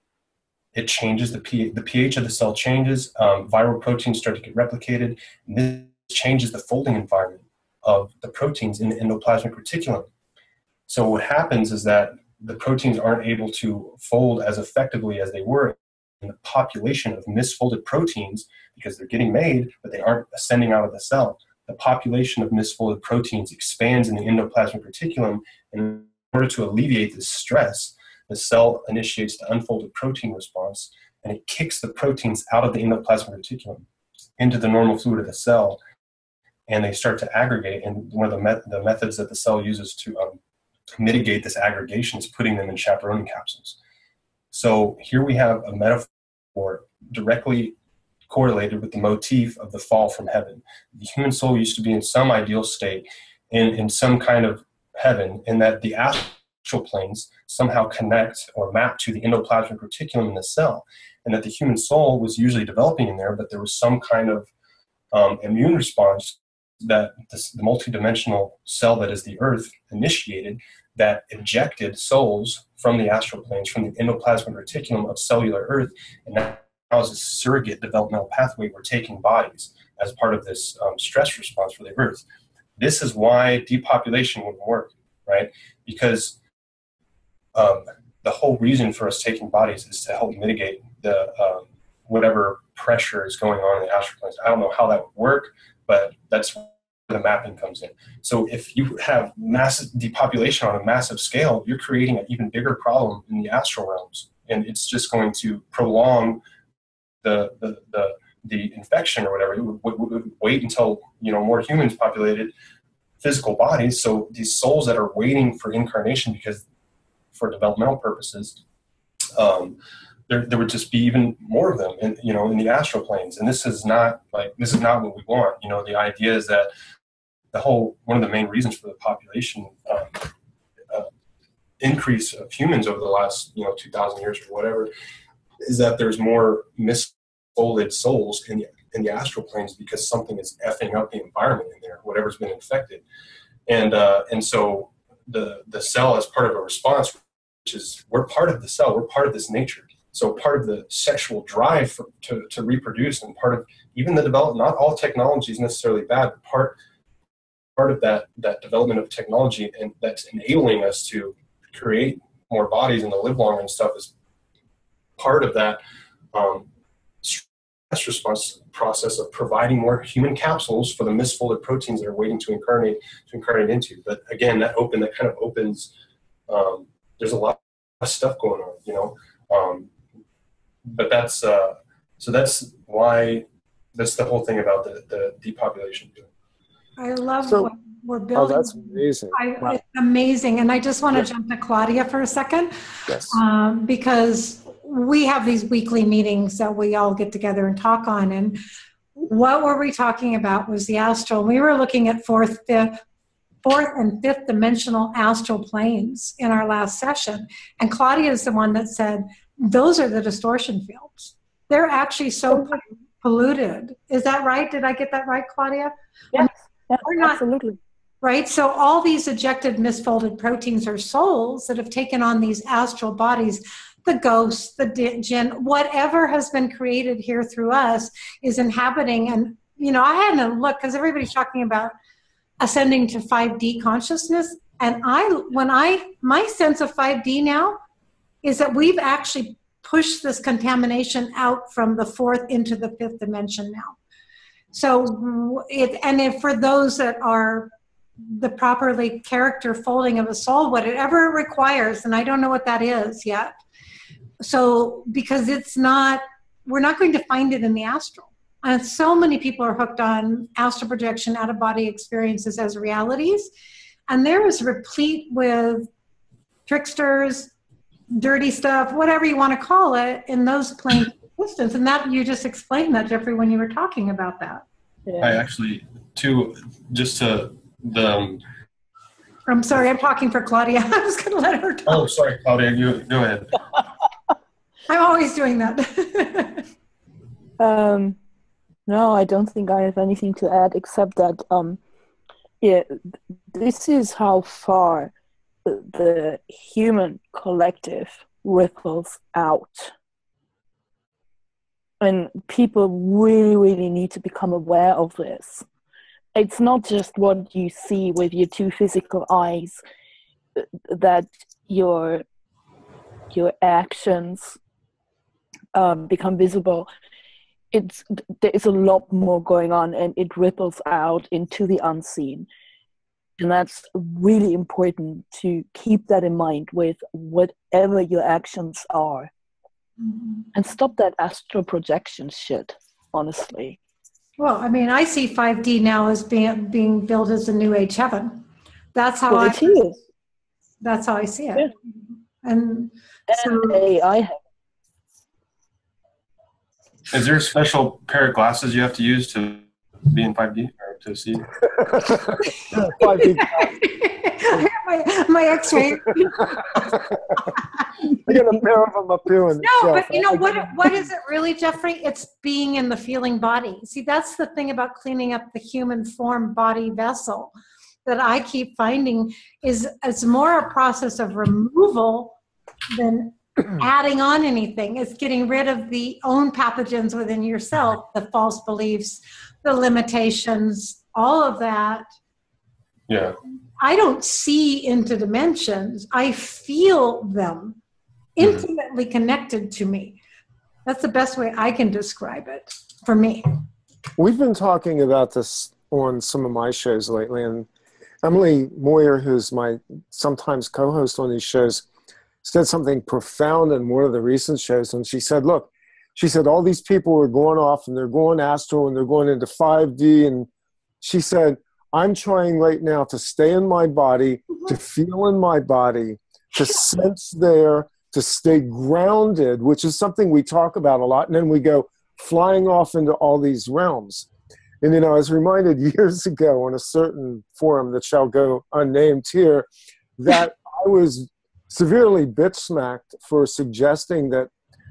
it changes the pH of the cell changes, viral proteins start to get replicated, and this changes the folding environment of the proteins in the endoplasmic reticulum. So what happens is that the proteins aren't able to fold as effectively as they were in the population of misfolded proteins because they're getting made, but they aren't ascending out of the cell. The population of misfolded proteins expands in the endoplasmic reticulum, and in order to alleviate this stress, the cell initiates the unfolded protein response, and it kicks the proteins out of the endoplasmic reticulum into the normal fluid of the cell, and they start to aggregate. And one of the methods that the cell uses to mitigate this aggregation is putting them in chaperoning capsules. So here we have a metaphor directly correlated with the motif of the fall from heaven. The human soul used to be in some ideal state, in some kind of heaven, and that the astral planes somehow connect or map to the endoplasmic reticulum in the cell, and that the human soul was usually developing in there, but there was some kind of immune response that the multidimensional cell that is the Earth initiated, that ejected souls from the astral planes, from the endoplasmic reticulum of cellular Earth, and now as a surrogate developmental pathway, we're taking bodies as part of this stress response for the Earth. This is why depopulation wouldn't work, right? Because the whole reason for us taking bodies is to help mitigate the whatever pressure is going on in the astral planes. I don't know how that would work, but that's where the mapping comes in. So if you have massive depopulation on a massive scale, you're creating an even bigger problem in the astral realms, and it's just going to prolong the infection or whatever. It would wait until more humans populated physical bodies. So these souls that are waiting for incarnation because for developmental purposes, there would just be even more of them in the astral planes. And this is not what we want. The idea is that one of the main reasons for the population increase of humans over the last 2,000 years or whatever is that there's more misfolded souls in the astral planes because something is effing up the environment in there, whatever's been infected, and so the cell as part of a response, which is we're part of the cell, we're part of this nature. So part of the sexual drive to reproduce, and part of even the development, not all technology is necessarily bad, but part of that development of technology and that's enabling us to create more bodies and to live longer and stuff is part of that stress response process of providing more human capsules for the misfolded proteins that are waiting to incarnate into. But again, that kind of opens. There's a lot of stuff going on, but that's the whole thing about the depopulation. I love what we're building. Oh, that's amazing. Wow. It's amazing. And I just want to jump to Claudia for a second. Yes. Because we have these weekly meetings that we all get together and talk on. And what were we talking about was the astral. We were looking at fourth and fifth dimensional astral planes in our last session. And Claudia is the one that said, those are the distortion fields. They're actually so polluted. Is that right? Did I get that right, Claudia? Yes, not, absolutely. Right? So all these ejected misfolded proteins are souls that have taken on these astral bodies. The ghosts, the jinn, whatever has been created here through us is inhabiting. And, I had to look because everybody's talking about ascending to 5D consciousness. And my sense of 5D now is that we've actually pushed this contamination out from the fourth into the fifth dimension now. So for those that are the properly character folding of a soul, whatever it requires, and I don't know what that is yet. So, because we're not going to find it in the astral. And so many people are hooked on astral projection, out-of-body experiences as realities. And there is replete with tricksters, dirty stuff, whatever you want to call it, in those planes of existence. And that, you just explained that, Jeffrey, when you were talking about that. Yeah. I actually, I'm sorry, I'm talking for Claudia. I was going to let her talk. Oh, sorry, Claudia, you go ahead. I'm always doing that. No, I don't think I have anything to add except that, this is how far the human collective ripples out. And people really, really need to become aware of this. It's not just what you see with your two physical eyes, that your actions become visible. There is a lot more going on, and it ripples out into the unseen. And that's really important to keep that in mind with whatever your actions are. Mm-hmm. And stop that astral projection shit, honestly. Well, I mean, I see 5D now as being built as a new age heaven. That's how That's how I see it. Yeah. And so AI. Is there a special pair of glasses you have to use to be in 5D? Or to see. my X-ray. I got a pair of them up here. No, but you know what is it really, Jeffrey? It's being in the feeling body. See, that's the thing about cleaning up the human form body vessel that I keep finding is it's more a process of removal than adding on anything. It's getting rid of the own pathogens within yourself, the false beliefs, the limitations, all of that. Yeah. I don't see into dimensions. I feel them intimately connected to me. That's the best way I can describe it for me. We've been talking about this on some of my shows lately, and Emily Moyer, who's my sometimes co-host on these shows, said something profound in one of the recent shows. And she said, look, she said, all these people are going off and they're going astral and they're going into 5D. And she said, I'm trying right now to stay in my body, to feel in my body, to sense there, to stay grounded, which is something we talk about a lot. And then we go flying off into all these realms. And, you know, I was reminded years ago on a certain forum that shall go unnamed here, that I was severely bitch-smacked for suggesting that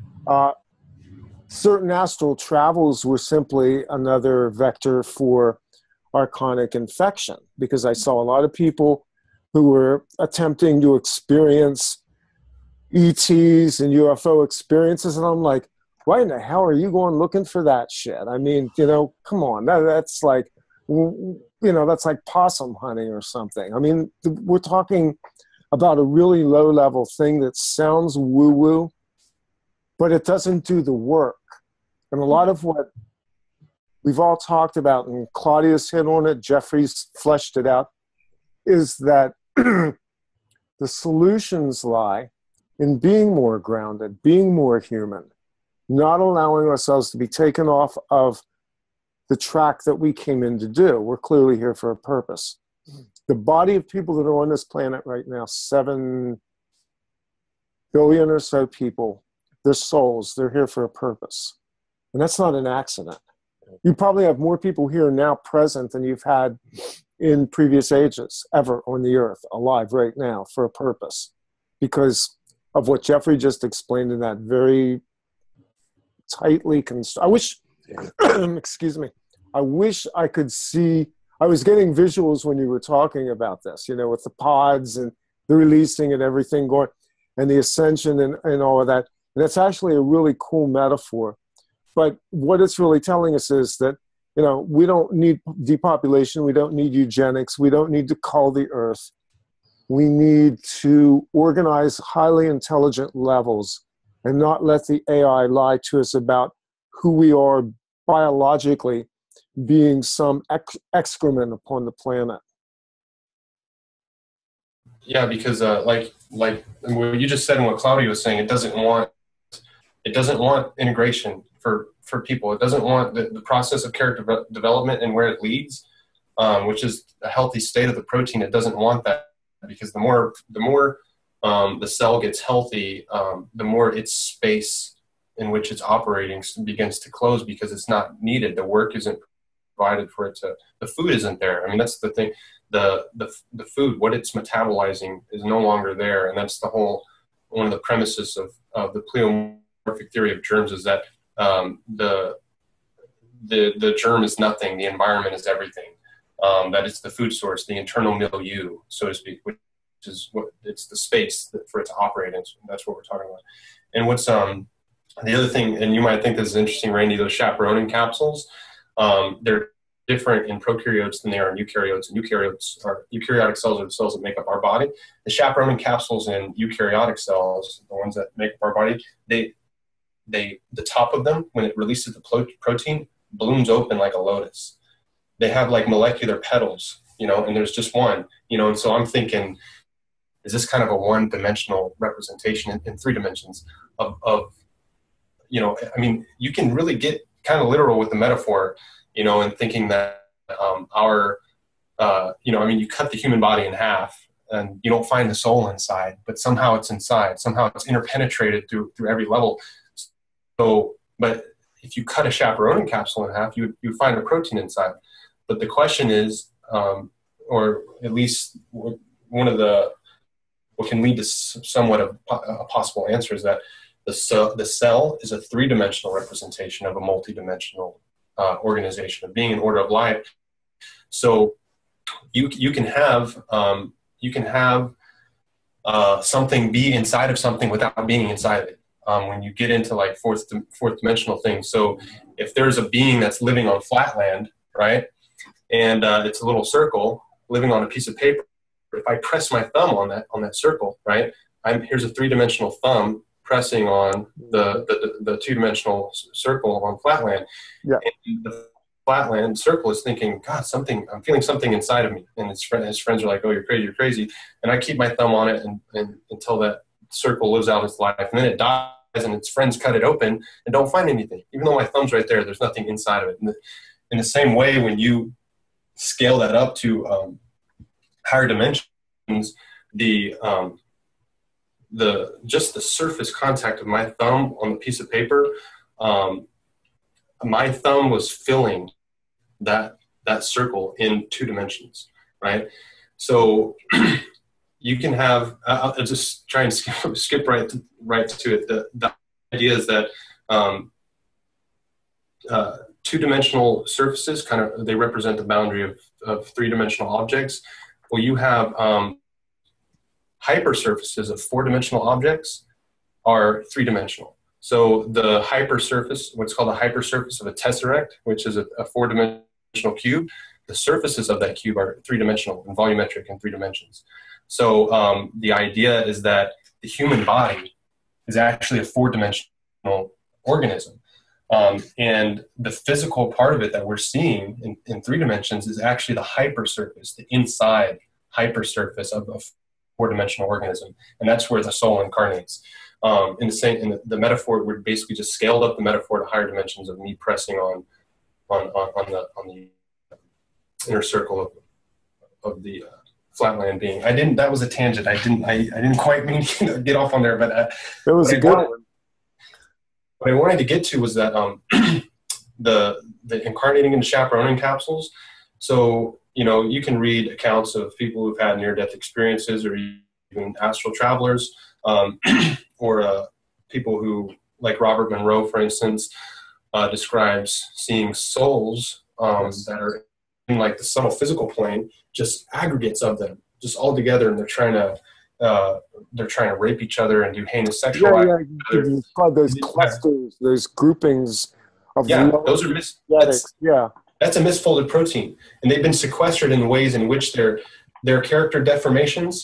certain astral travels were simply another vector for archonic infection, because I saw a lot of people who were attempting to experience ETs and UFO experiences, and I'm like, why in the hell are you going looking for that shit? I mean, you know, come on, that's like, you know, that's like possum hunting or something. I mean, we're talking about a really low-level thing that sounds woo-woo, but it doesn't do the work. And a lot of what we've all talked about, and Claudia's hit on it, Jeffrey's fleshed it out, is that the solutions lie in being more grounded, being more human, not allowing ourselves to be taken off of the track that we came in to do. We're clearly here for a purpose. The body of people that are on this planet right now, 7 billion or so people, their souls, they're here for a purpose. And that's not an accident. You probably have more people here now present than you've had in previous ages ever on the earth, alive right now for a purpose, because of what Jeffrey just explained in that very tightly I wish, excuse me, I wish I could see, I was getting visuals when you were talking about this, you know, with the pods and the releasing and everything going, and the ascension and all of that. And it's actually a really cool metaphor. But what it's really telling us is that, you know, we don't need depopulation. We don't need eugenics. We don't need to cull the earth. We need to organize highly intelligent levels and not let the AI lie to us about who we are biologically, being some excrement upon the planet. Yeah, because like what you just said and what Claudia was saying, it doesn't want integration for people. It doesn't want the process of character development and where it leads, which is a healthy state of the protein. It doesn't want that, because the more the cell gets healthy, the more its space in which it's operating begins to close, because it's not needed. The work isn't provided for it to. The food isn't there. I mean, that's the thing. The food, what it's metabolizing, is no longer there, and that's one of the premises of the pleomorphic theory of germs, is that the germ is nothing, the environment is everything. That it's the food source, the internal milieu, so to speak, which is what it's the space for it to operate in. So that's what we're talking about. And what's the other thing, and you might think this is interesting, Randy, those chaperoning capsules, they're different in prokaryotes than they are in eukaryotes. And eukaryotic cells are the cells that make up our body. The chaperoning capsules in eukaryotic cells, the ones that make up our body, the top of them, when it releases the protein, blooms open like a lotus. They have like molecular petals, you know, and there's just one, you know, and so I'm thinking, is this kind of a one-dimensional representation in 3 dimensions of, you know, I mean, you can really get kind of literal with the metaphor, you know, and thinking that you know, I mean, you cut the human body in half and you don't find the soul inside, but somehow it's inside. Somehow it's interpenetrated through every level. So, but if you cut a chaperoning capsule in half, you find a protein inside. But the question is, or at least one of the, what can lead to somewhat of a possible answer is that the cell is a three-dimensional representation of a multi-dimensional organization, of being an order of life. So you can have something be inside of something without being inside of it. When you get into like fourth dimensional things. So if there's a being that's living on flatland, right, and it's a little circle living on a piece of paper, if I press my thumb on that circle, right, here's a three-dimensional thumb pressing on the two-dimensional circle on flatland. Yeah. And the flatland circle is thinking, God, I'm feeling something inside of me. And his friends are like, oh, you're crazy. And I keep my thumb on it and until that circle lives out its life. And then it dies and its friends cut it open and don't find anything. Even though my thumb's right there, there's nothing inside of it. And in the same way, when you scale that up to higher dimensions, just the surface contact of my thumb on the piece of paper, my thumb was filling that circle in 2 dimensions, right? So you can have, I'll just try and skip right to it. The idea is that 2-dimensional surfaces they represent the boundary of 3-dimensional objects. Well, you have hypersurfaces of 4-dimensional objects are 3-dimensional. So the hypersurface, what's called a hypersurface of a tesseract, which is a 4-dimensional cube, the surfaces of that cube are 3-dimensional and volumetric in 3 dimensions. So the idea is that the human body is actually a 4-dimensional organism. And the physical part of it that we're seeing in 3 dimensions is actually the hypersurface, the inside hypersurface of a 4-dimensional organism. And that's where the soul incarnates. In the metaphor, we're basically just scaled up the metaphor to higher dimensions of me pressing on the inner circle of the flatland being. That was a tangent. I didn't quite mean to get off on there, but it was a good one. What I wanted to get to was that the incarnating into chaperoning capsules. So, you can read accounts of people who've had near-death experiences or even astral travelers, or people who, like Robert Monroe, for instance, describes seeing souls that are in like the subtle physical plane, just aggregates of them, just all together, and they're trying to rape each other and do heinous sexual acts. It's called those clusters, those groupings of those are that's a misfolded protein, and they've been sequestered in ways in which their character deformations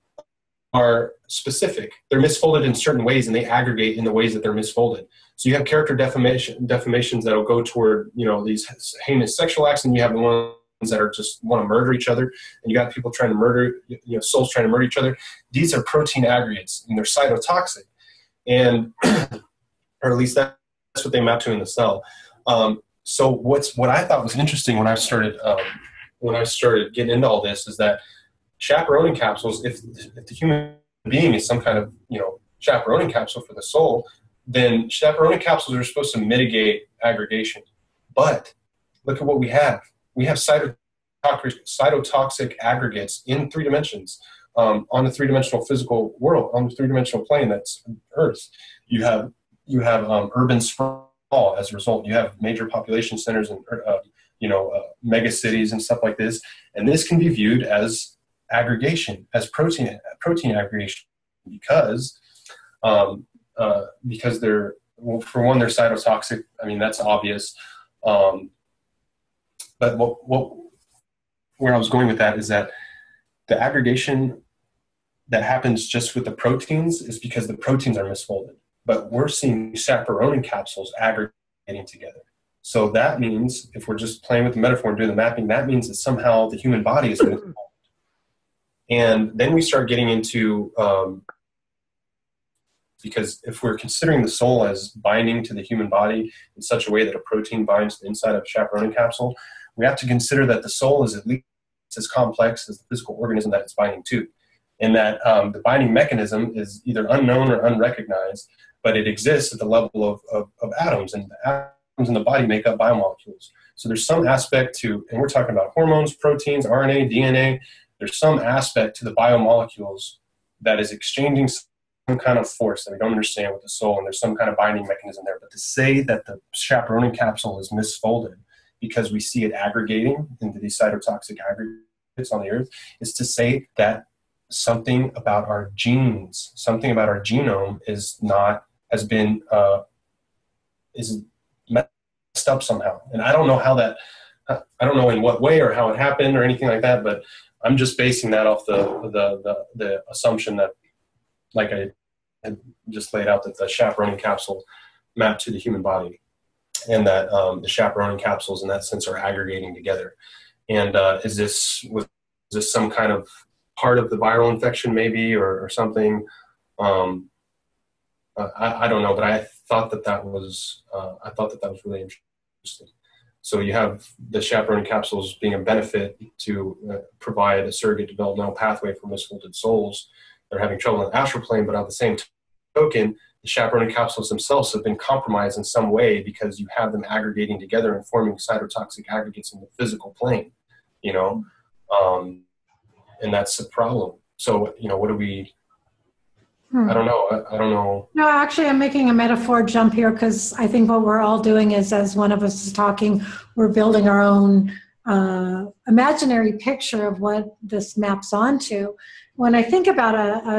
are specific. They're misfolded in certain ways, and they aggregate in the ways that they're misfolded. So you have character deformations that will go toward these heinous sexual acts, and you have the ones that are just want to murder each other, and you got people trying to murder, souls trying to murder each other. These are protein aggregates, and they're cytotoxic, and or at least that's what they map to in the cell. So what I thought was interesting when I started getting into all this is that chaperoning capsules, if the human being is some kind of chaperoning capsule for the soul, then chaperoning capsules are supposed to mitigate aggregation. But look at what we have. We have cytotoxic aggregates in 3 dimensions, on the 3-dimensional physical world, on the 3-dimensional plane that's Earth. You have urban sprawl as a result. You have major population centers and mega cities and stuff like this, and this can be viewed as aggregation, as protein aggregation, because they're, well, for one, they're cytotoxic. I mean, that's obvious. But where I was going with that is that the aggregation that happens just with the proteins is because the proteins are misfolded. But we're seeing chaperoning capsules aggregating together. So that means, if we're just playing with the metaphor and doing the mapping, that means that somehow the human body is misfolded. And then we start getting into, because if we're considering the soul as binding to the human body in such a way that a protein binds to the inside of a chaperoning capsule, we have to consider that the soul is at least as complex as the physical organism that it's binding to. And that the binding mechanism is either unknown or unrecognized, but it exists at the level of atoms, and the atoms in the body make up biomolecules. So there's some aspect to, and we're talking about hormones, proteins, RNA, DNA, there's some aspect to the biomolecules that is exchanging some kind of force that we don't understand with the soul, and there's some kind of binding mechanism there. But to say that the chaperoning capsule is misfolded because we see it aggregating into these cytotoxic aggregates on the earth is to say that something about our genes, something about our genome is messed up somehow. And I don't know how that, I don't know in what way or how it happened or anything like that, but I'm just basing that off the assumption that, like I had just laid out, that the chaperoning capsule mapped to the human body, and that the chaperoning capsules in that sense are aggregating together. And was this some kind of part of the viral infection maybe, or something? I don't know, but I thought that was really interesting. So you have the chaperone capsules being a benefit to provide a surrogate developmental pathway for misfolded souls that are having trouble in the astral plane, but on the same token, the chaperone capsules themselves have been compromised in some way because you have them aggregating together and forming cytotoxic aggregates in the physical plane, you know, and that's a problem. So, you know, what do we, I don't know. I don't know. No, actually, I'm making a metaphor jump here because I think what we're all doing is, as one of us is talking, we're building our own imaginary picture of what this maps onto. When I think about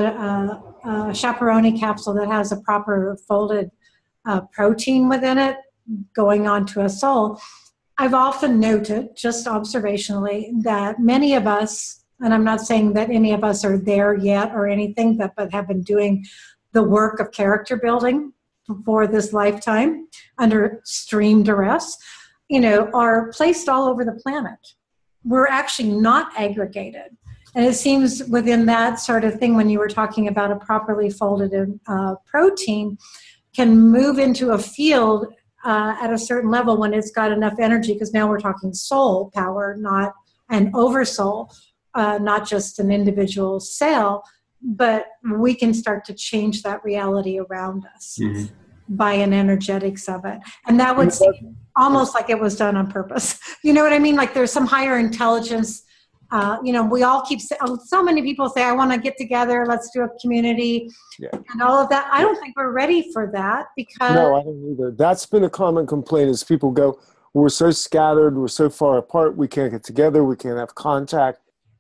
a chaperone capsule that has a proper folded protein within it going onto a soul, I've often noted, just observationally, that many of us, and I'm not saying that any of us are there yet or anything, but have been doing the work of character building for this lifetime under extreme duress, you know, are placed all over the planet. We're actually not aggregated. And it seems within that sort of thing, when you were talking about a properly folded protein, can move into a field at a certain level when it's got enough energy, because now we're talking soul power, not an oversoul. Not just an individual cell, but we can start to change that reality around us by an energetics of it. And that would seem almost like it was done on purpose. You know what I mean? Like there's some higher intelligence. You know, we all keep, so many people say, I want to get together, let's do a community, and all of that. I don't think we're ready for that because... No, I don't either. That's been a common complaint is people go, we're so scattered, we're so far apart, we can't get together, we can't have contact.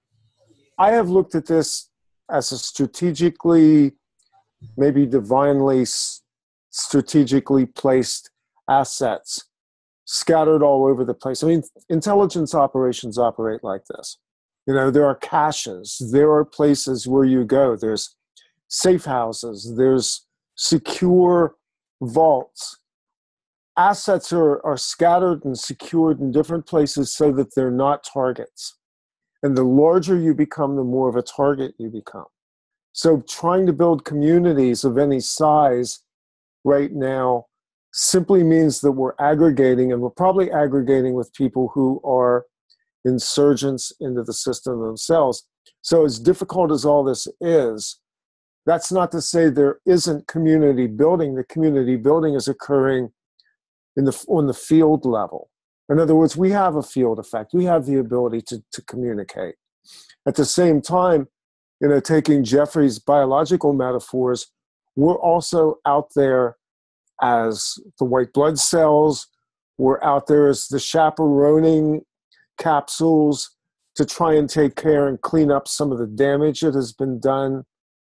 I have looked at this as a strategically, maybe divinely strategically placed assets scattered all over the place. I mean, intelligence operations operate like this. You know, there are caches, there are places where you go, there's safe houses, there's secure vaults. Assets are scattered and secured in different places so that they're not targets. And the larger you become, the more of a target you become. So trying to build communities of any size right now simply means that we're aggregating, and we're probably aggregating with people who are insurgents into the system themselves. So as difficult as all this is, that's not to say there isn't community building. The community building is occurring on the field level. In other words, we have a field effect. We have the ability to communicate. At the same time, you know, taking Jeffrey's biological metaphors, we're also out there as the white blood cells. We're out there as the chaperoning capsules to try and take care and clean up some of the damage that has been done.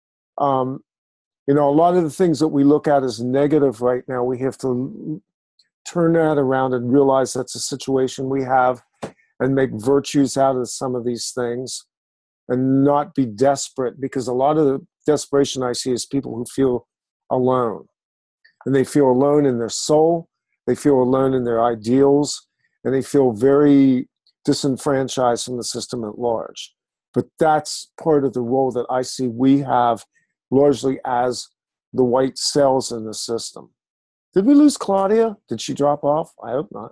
You know, a lot of the things that we look at as negative right now, we have to turn that around and realize that's a situation we have and make virtues out of some of these things and not be desperate, because a lot of the desperation I see is people who feel alone. And they feel alone in their soul, they feel alone in their ideals, and they feel very disenfranchised from the system at large. But that's part of the role that I see we have largely as the white cells in the system. Did we lose Claudia? Did she drop off? I hope not.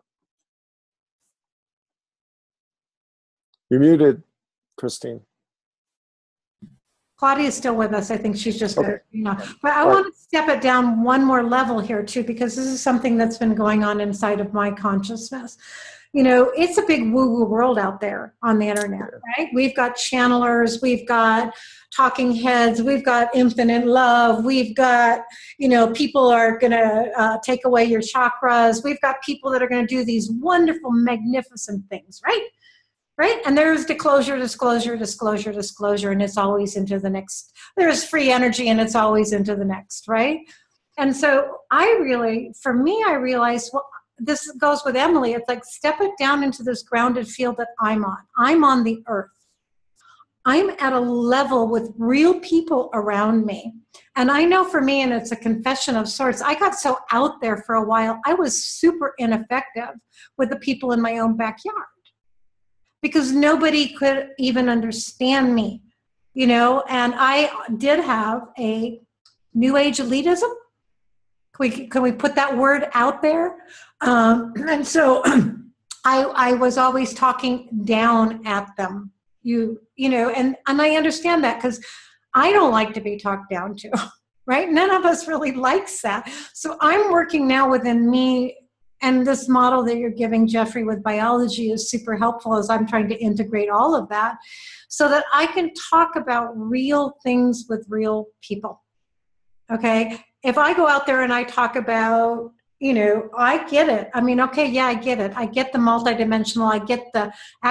You're muted, Christine. Claudia is still with us. I think she's just, Okay. But I want to step it down one more level here too, because this is something that's been going on inside of my consciousness. It's a big woo-woo world out there on the internet, right? We've got channelers, we've got talking heads, we've got infinite love, we've got, people are going to take away your chakras, we've got people that are going to do these wonderful, magnificent things, right? Right? And there's disclosure, and it's always into the next. There's free energy, and it's always into the next, right? And so I realized, well, this goes with Emily. It's like, step it down into this grounded field that I'm on. I'm on the earth. I'm at a level with real people around me. And I know for me, and it's a confession of sorts, I got so out there for a while, I was super ineffective with the people in my own backyard, because nobody could even understand me, and I did have a new age elitism. Can we put that word out there? And so I was always talking down at them, and I understand that, because I don't like to be talked down to, right? None of us really likes that. So I'm working now within me. And this model that you're giving, Jeffrey, with biology is super helpful, as I'm trying to integrate all of that so that I can talk about real things with real people. Okay? If I go out there and I talk about, I get it. I mean, okay, yeah, I get it. I get the multidimensional. I get the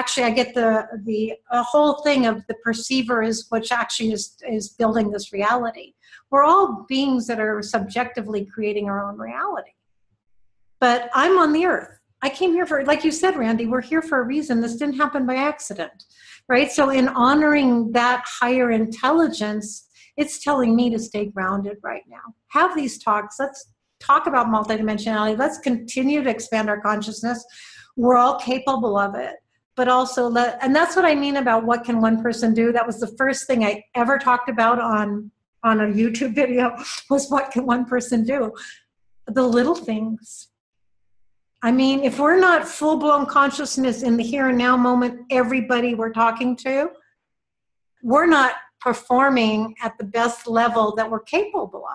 whole thing of the perceiver which actually is building this reality. We're all beings that are subjectively creating our own reality. But I'm on the earth. I came here for, like you said, Randy, we're here for a reason. This didn't happen by accident, right? So in honoring that higher intelligence, it's telling me to stay grounded right now. Have these talks. Let's talk about multidimensionality. Let's continue to expand our consciousness. We're all capable of it. But also, and that's what I mean about what can one person do. That was the first thing I ever talked about on a YouTube video, was what can one person do? The little things. I mean, if we're not full-blown consciousness in the here and now moment, everybody we're talking to, we're not performing at the best level that we're capable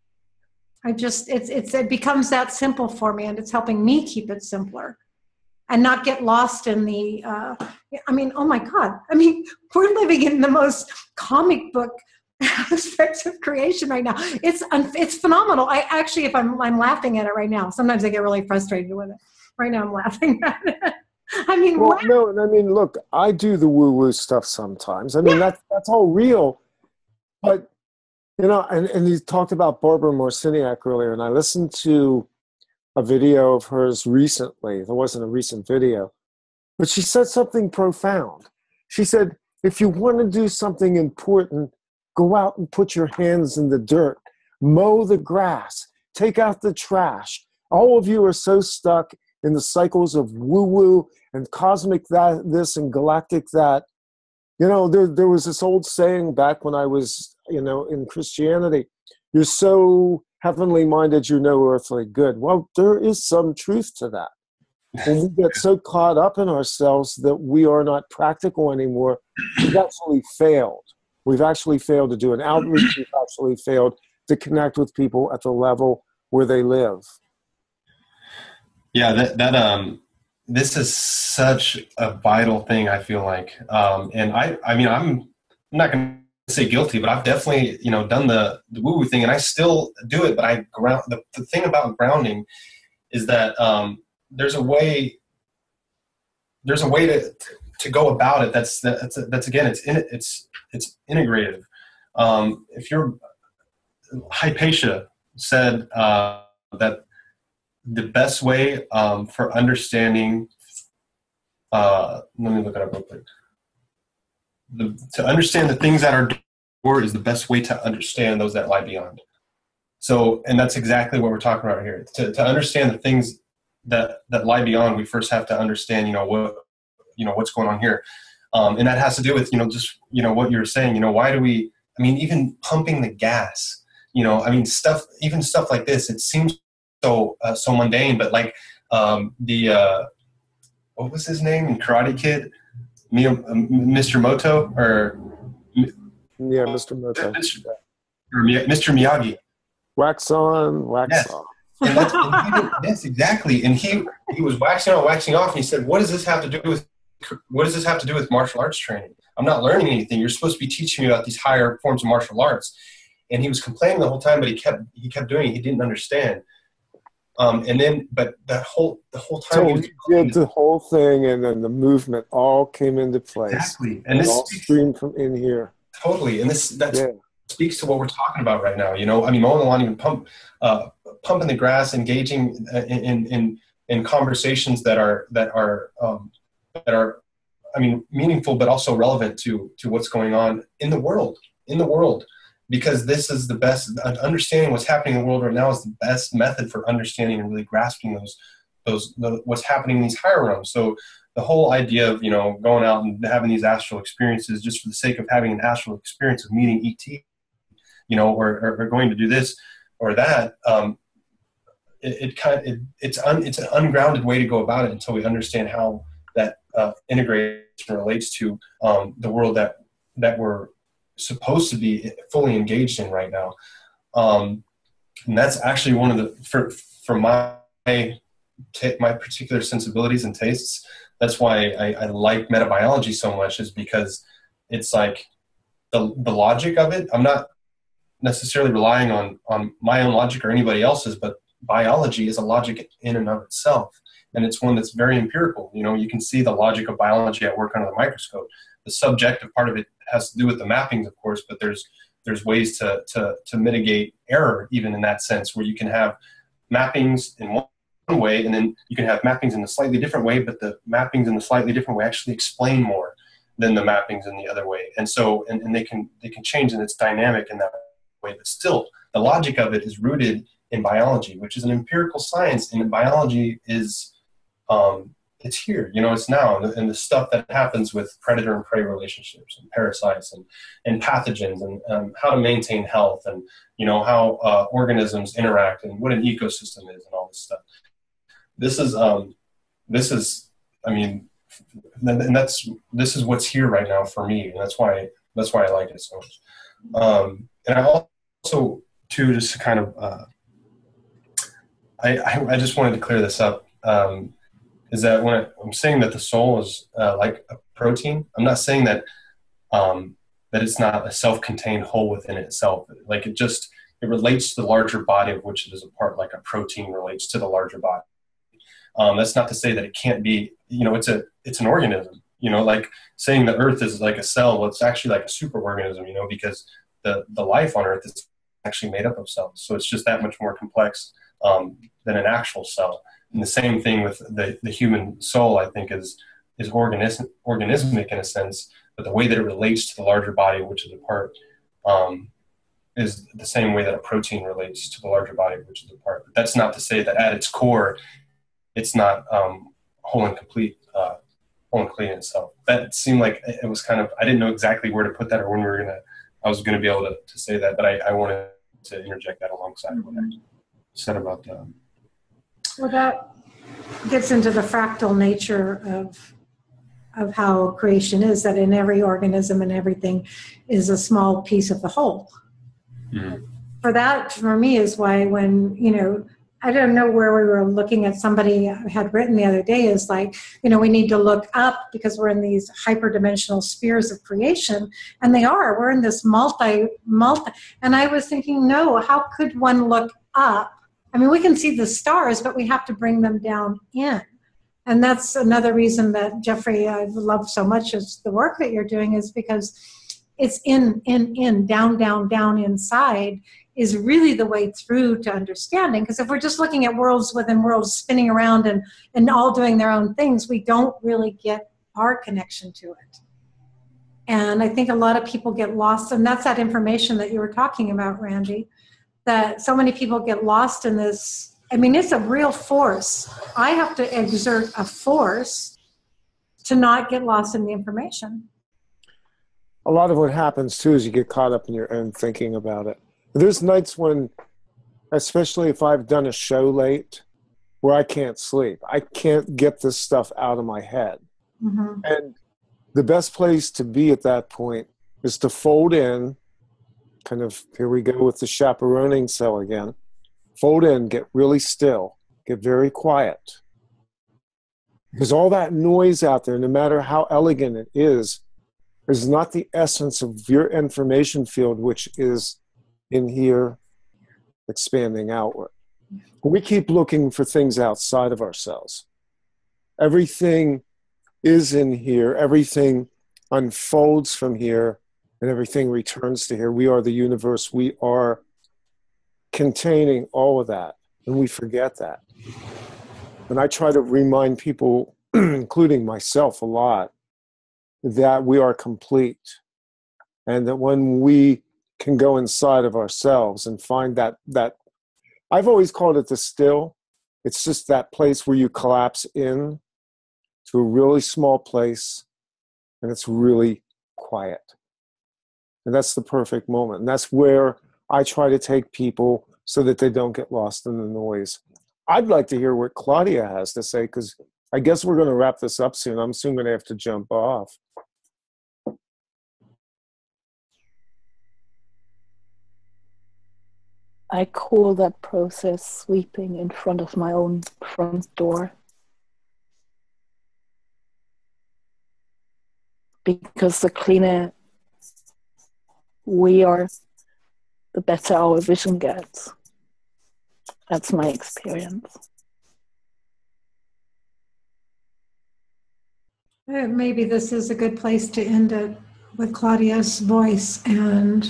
of. It becomes that simple for me, and it's helping me keep it simpler and not get lost in the, oh my God. I mean, we're living in the most comic book aspects of creation right now. It's phenomenal. I actually, if I'm laughing at it right now. Sometimes I get really frustrated with it. Right now I'm laughing at it. I mean, well, no, and I mean, look, I do the woo-woo stuff sometimes. I mean, that's all real. But, and you talked about Barbara Marciniak earlier, and I listened to a video of hers recently. There wasn't a recent video, but she said something profound. She said, if you want to do something important, go out and put your hands in the dirt, mow the grass, take out the trash. All of you are so stuck in the cycles of woo-woo and cosmic this and galactic that. There was this old saying back when I was, in Christianity, you're so heavenly minded, you're no earthly good. Well, there is some truth to that. When we get so caught up in ourselves that we are not practical anymore, we've actually failed. We've actually failed to do an outreach. We've actually failed to connect with people at the level where they live. Yeah, this is such a vital thing, I feel like. And I'm not going to say guilty, but I've definitely, done the woo-woo thing, and I still do it, but I ground. The thing about grounding is that there's a way to go about it. That's again, it's integrative. If you're, Hypatia said that the best way for understanding, let me look it up real quick. To understand the things that are before is the best way to understand those that lie beyond. So, and that's exactly what we're talking about here. To understand the things that lie beyond, we first have to understand, what's going on here. And that has to do with, just, what you were saying, why do we, even pumping the gas, stuff like this, it seems so mundane, but like what was his name in Karate Kid? Mr. Moto, or Yeah, Mr. Moto. Mr. Miyagi. Wax on, wax off. Yes, exactly. And he was waxing on, waxing off, and he said, "What does this have to do with martial arts training? I'm not learning anything. You're supposed to be teaching me about these higher forms of martial arts." And he was complaining the whole time, but he kept doing it. He didn't understand. But the whole time, so he did the whole thing, and then the movement all came into place. Exactly, and this all streamed from in here. Totally, and that speaks to what we're talking about right now. You know, I mean, mowing the lawn, even pumping the grass, engaging in conversations that are I mean, meaningful, but also relevant to what's going on in the world. Because this is the best, understanding what's happening in the world right now is the best method for understanding and really grasping what's happening in these higher realms. So the whole idea of, you know, going out and having these astral experiences just for the sake of having an astral experience of meeting ET, you know, or going to do this or that, it's an ungrounded way to go about it until we understand how that integrates and relates to the world that we're supposed to be fully engaged in right now. And that's actually one of the, for my particular sensibilities and tastes, that's why I like metabiology so much, is because it's like the logic of it. I'm not necessarily relying on my own logic or anybody else's, but biology is a logic in and of itself. And it's one that's very empirical. You know, you can see the logic of biology at work under the microscope. The subjective part of it has to do with the mappings, of course, but there's ways to mitigate error even in that sense, where you can have mappings in one way, and then you can have mappings in a slightly different way, but the mappings in the slightly different way actually explain more than the mappings in the other way. And so, and they can change, and it's dynamic in that way, but still the logic of it is rooted in biology, which is an empirical science, and biology is, it's here, you know, it's now, and the stuff that happens with predator and prey relationships and parasites and pathogens and how to maintain health and, you know, how organisms interact and what an ecosystem is and all this stuff. This is, I mean, and this is what's here right now for me, and that's why I like it so much. And I also, too, just to kind of, I just wanted to clear this up. Is that when I'm saying that the soul is like a protein, I'm not saying that that it's not a self-contained whole within itself. Like it relates to the larger body of which it is a part, like a protein relates to the larger body. That's not to say that it can't be, you know, it's an organism, you know, like saying the earth is like a cell. Well, it's actually like a superorganism, you know, because the life on earth is actually made up of cells. So it's just that much more complex than an actual cell. And the same thing with the human soul, I think, is organismic in a sense, but the way that it relates to the larger body, which is a part, is the same way that a protein relates to the larger body, which is a part. But that's not to say that at its core, it's not whole and complete in itself. That seemed like it was kind of, I didn't know exactly where to put that or when I was going to be able to say that, but I wanted to interject that alongside what I said about that. Well, that gets into the fractal nature of how creation is, that in every organism and everything is a small piece of the whole. Mm-hmm. For me, is why when, you know, I don't know where we were looking at, somebody had written the other day is like, you know, we need to look up because we're in these hyperdimensional spheres of creation, and we're in this multi, and I was thinking, no, how could one look up? I mean, we can see the stars, but we have to bring them down in. And that's another reason that, Jeffrey, I love so much is the work that you're doing, is because it's in, down inside is really the way through to understanding. Because if we're just looking at worlds within worlds spinning around and all doing their own things, we don't really get our connection to it. And I think a lot of people get lost, and that's that information that you were talking about, Randy, that so many people get lost in this. I mean, it's a real force. I have to exert a force to not get lost in the information. A lot of what happens, too, is you get caught up in your own thinking about it. There's nights when, especially if I've done a show late, where I can't sleep. I can't get this stuff out of my head. Mm-hmm. And the best place to be at that point is to fold in, kind of, here we go with the chaperoning cell again. Fold in, get really still, get very quiet. Because all that noise out there, no matter how elegant it is not the essence of your information field, which is in here, expanding outward. We keep looking for things outside of ourselves. Everything is in here, everything unfolds from here, and everything returns to here. We are the universe. We are containing all of that, and we forget that. And I try to remind people, including myself a lot, that we are complete, and that when we can go inside of ourselves and find that I've always called it the still. It's just that place where you collapse in to a really small place, and it's really quiet. And that's the perfect moment. And that's where I try to take people so that they don't get lost in the noise. I'd like to hear what Claudia has to say, because I guess we're going to wrap this up soon. I'm soon going to have to jump off. I call that process sweeping in front of my own front door. Because the cleaner we are, the better our vision gets. That's my experience. Maybe this is a good place to end it with Claudia's voice and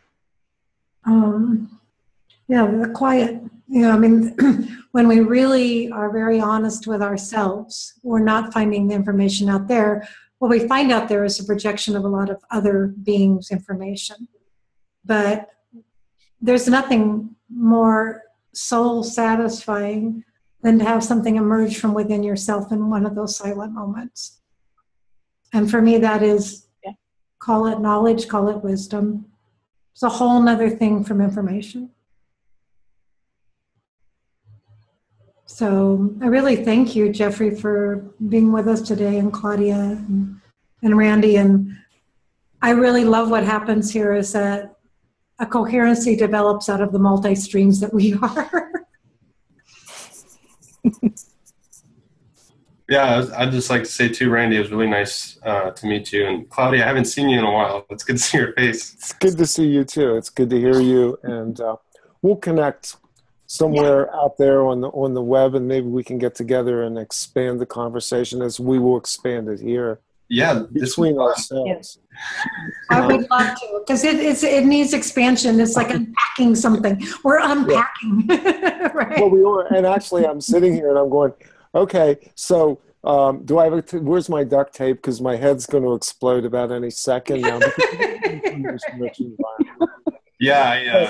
yeah, the quiet. I mean, when we really are very honest with ourselves, we're not finding the information out there. What we find out there is a projection of a lot of other beings' information. But there's nothing more soul satisfying than to have something emerge from within yourself in one of those silent moments. And for me, that is, call it knowledge, call it wisdom. It's a whole nother thing from information. So I really thank you, Jeffrey, for being with us today, and Claudia and Randy. And I really love what happens here is that a coherency develops out of the multi-streams that we are. Yeah, I'd just like to say too, Randy, it was really nice to meet you. And Claudia, I haven't seen you in a while. It's good to see your face. It's good to see you too. It's good to hear you. And we'll connect somewhere out there on the web, and maybe we can get together and expand the conversation as we will expand it here. Yeah, between ourselves. I would love to, because it needs expansion. It's like unpacking something. We're unpacking, right? Well, we are, and actually, I'm sitting here and I'm going, okay, so do I have where's my duct tape? Because my head's going to explode about any second now. Yeah,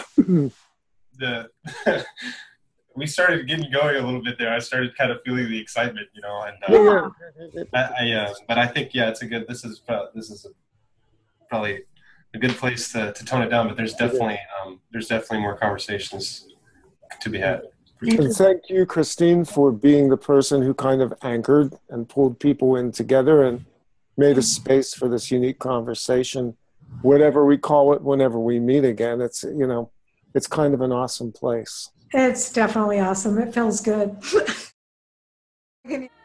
we started getting going a little bit there. I started kind of feeling the excitement, and but I think this is probably a good place to tone it down. But there's definitely more conversations to be had. And thank you, Christine, for being the person who kind of anchored and pulled people in together and made a space for this unique conversation, whatever we call it, whenever we meet again. It's it's kind of an awesome place. It's definitely awesome. It feels good.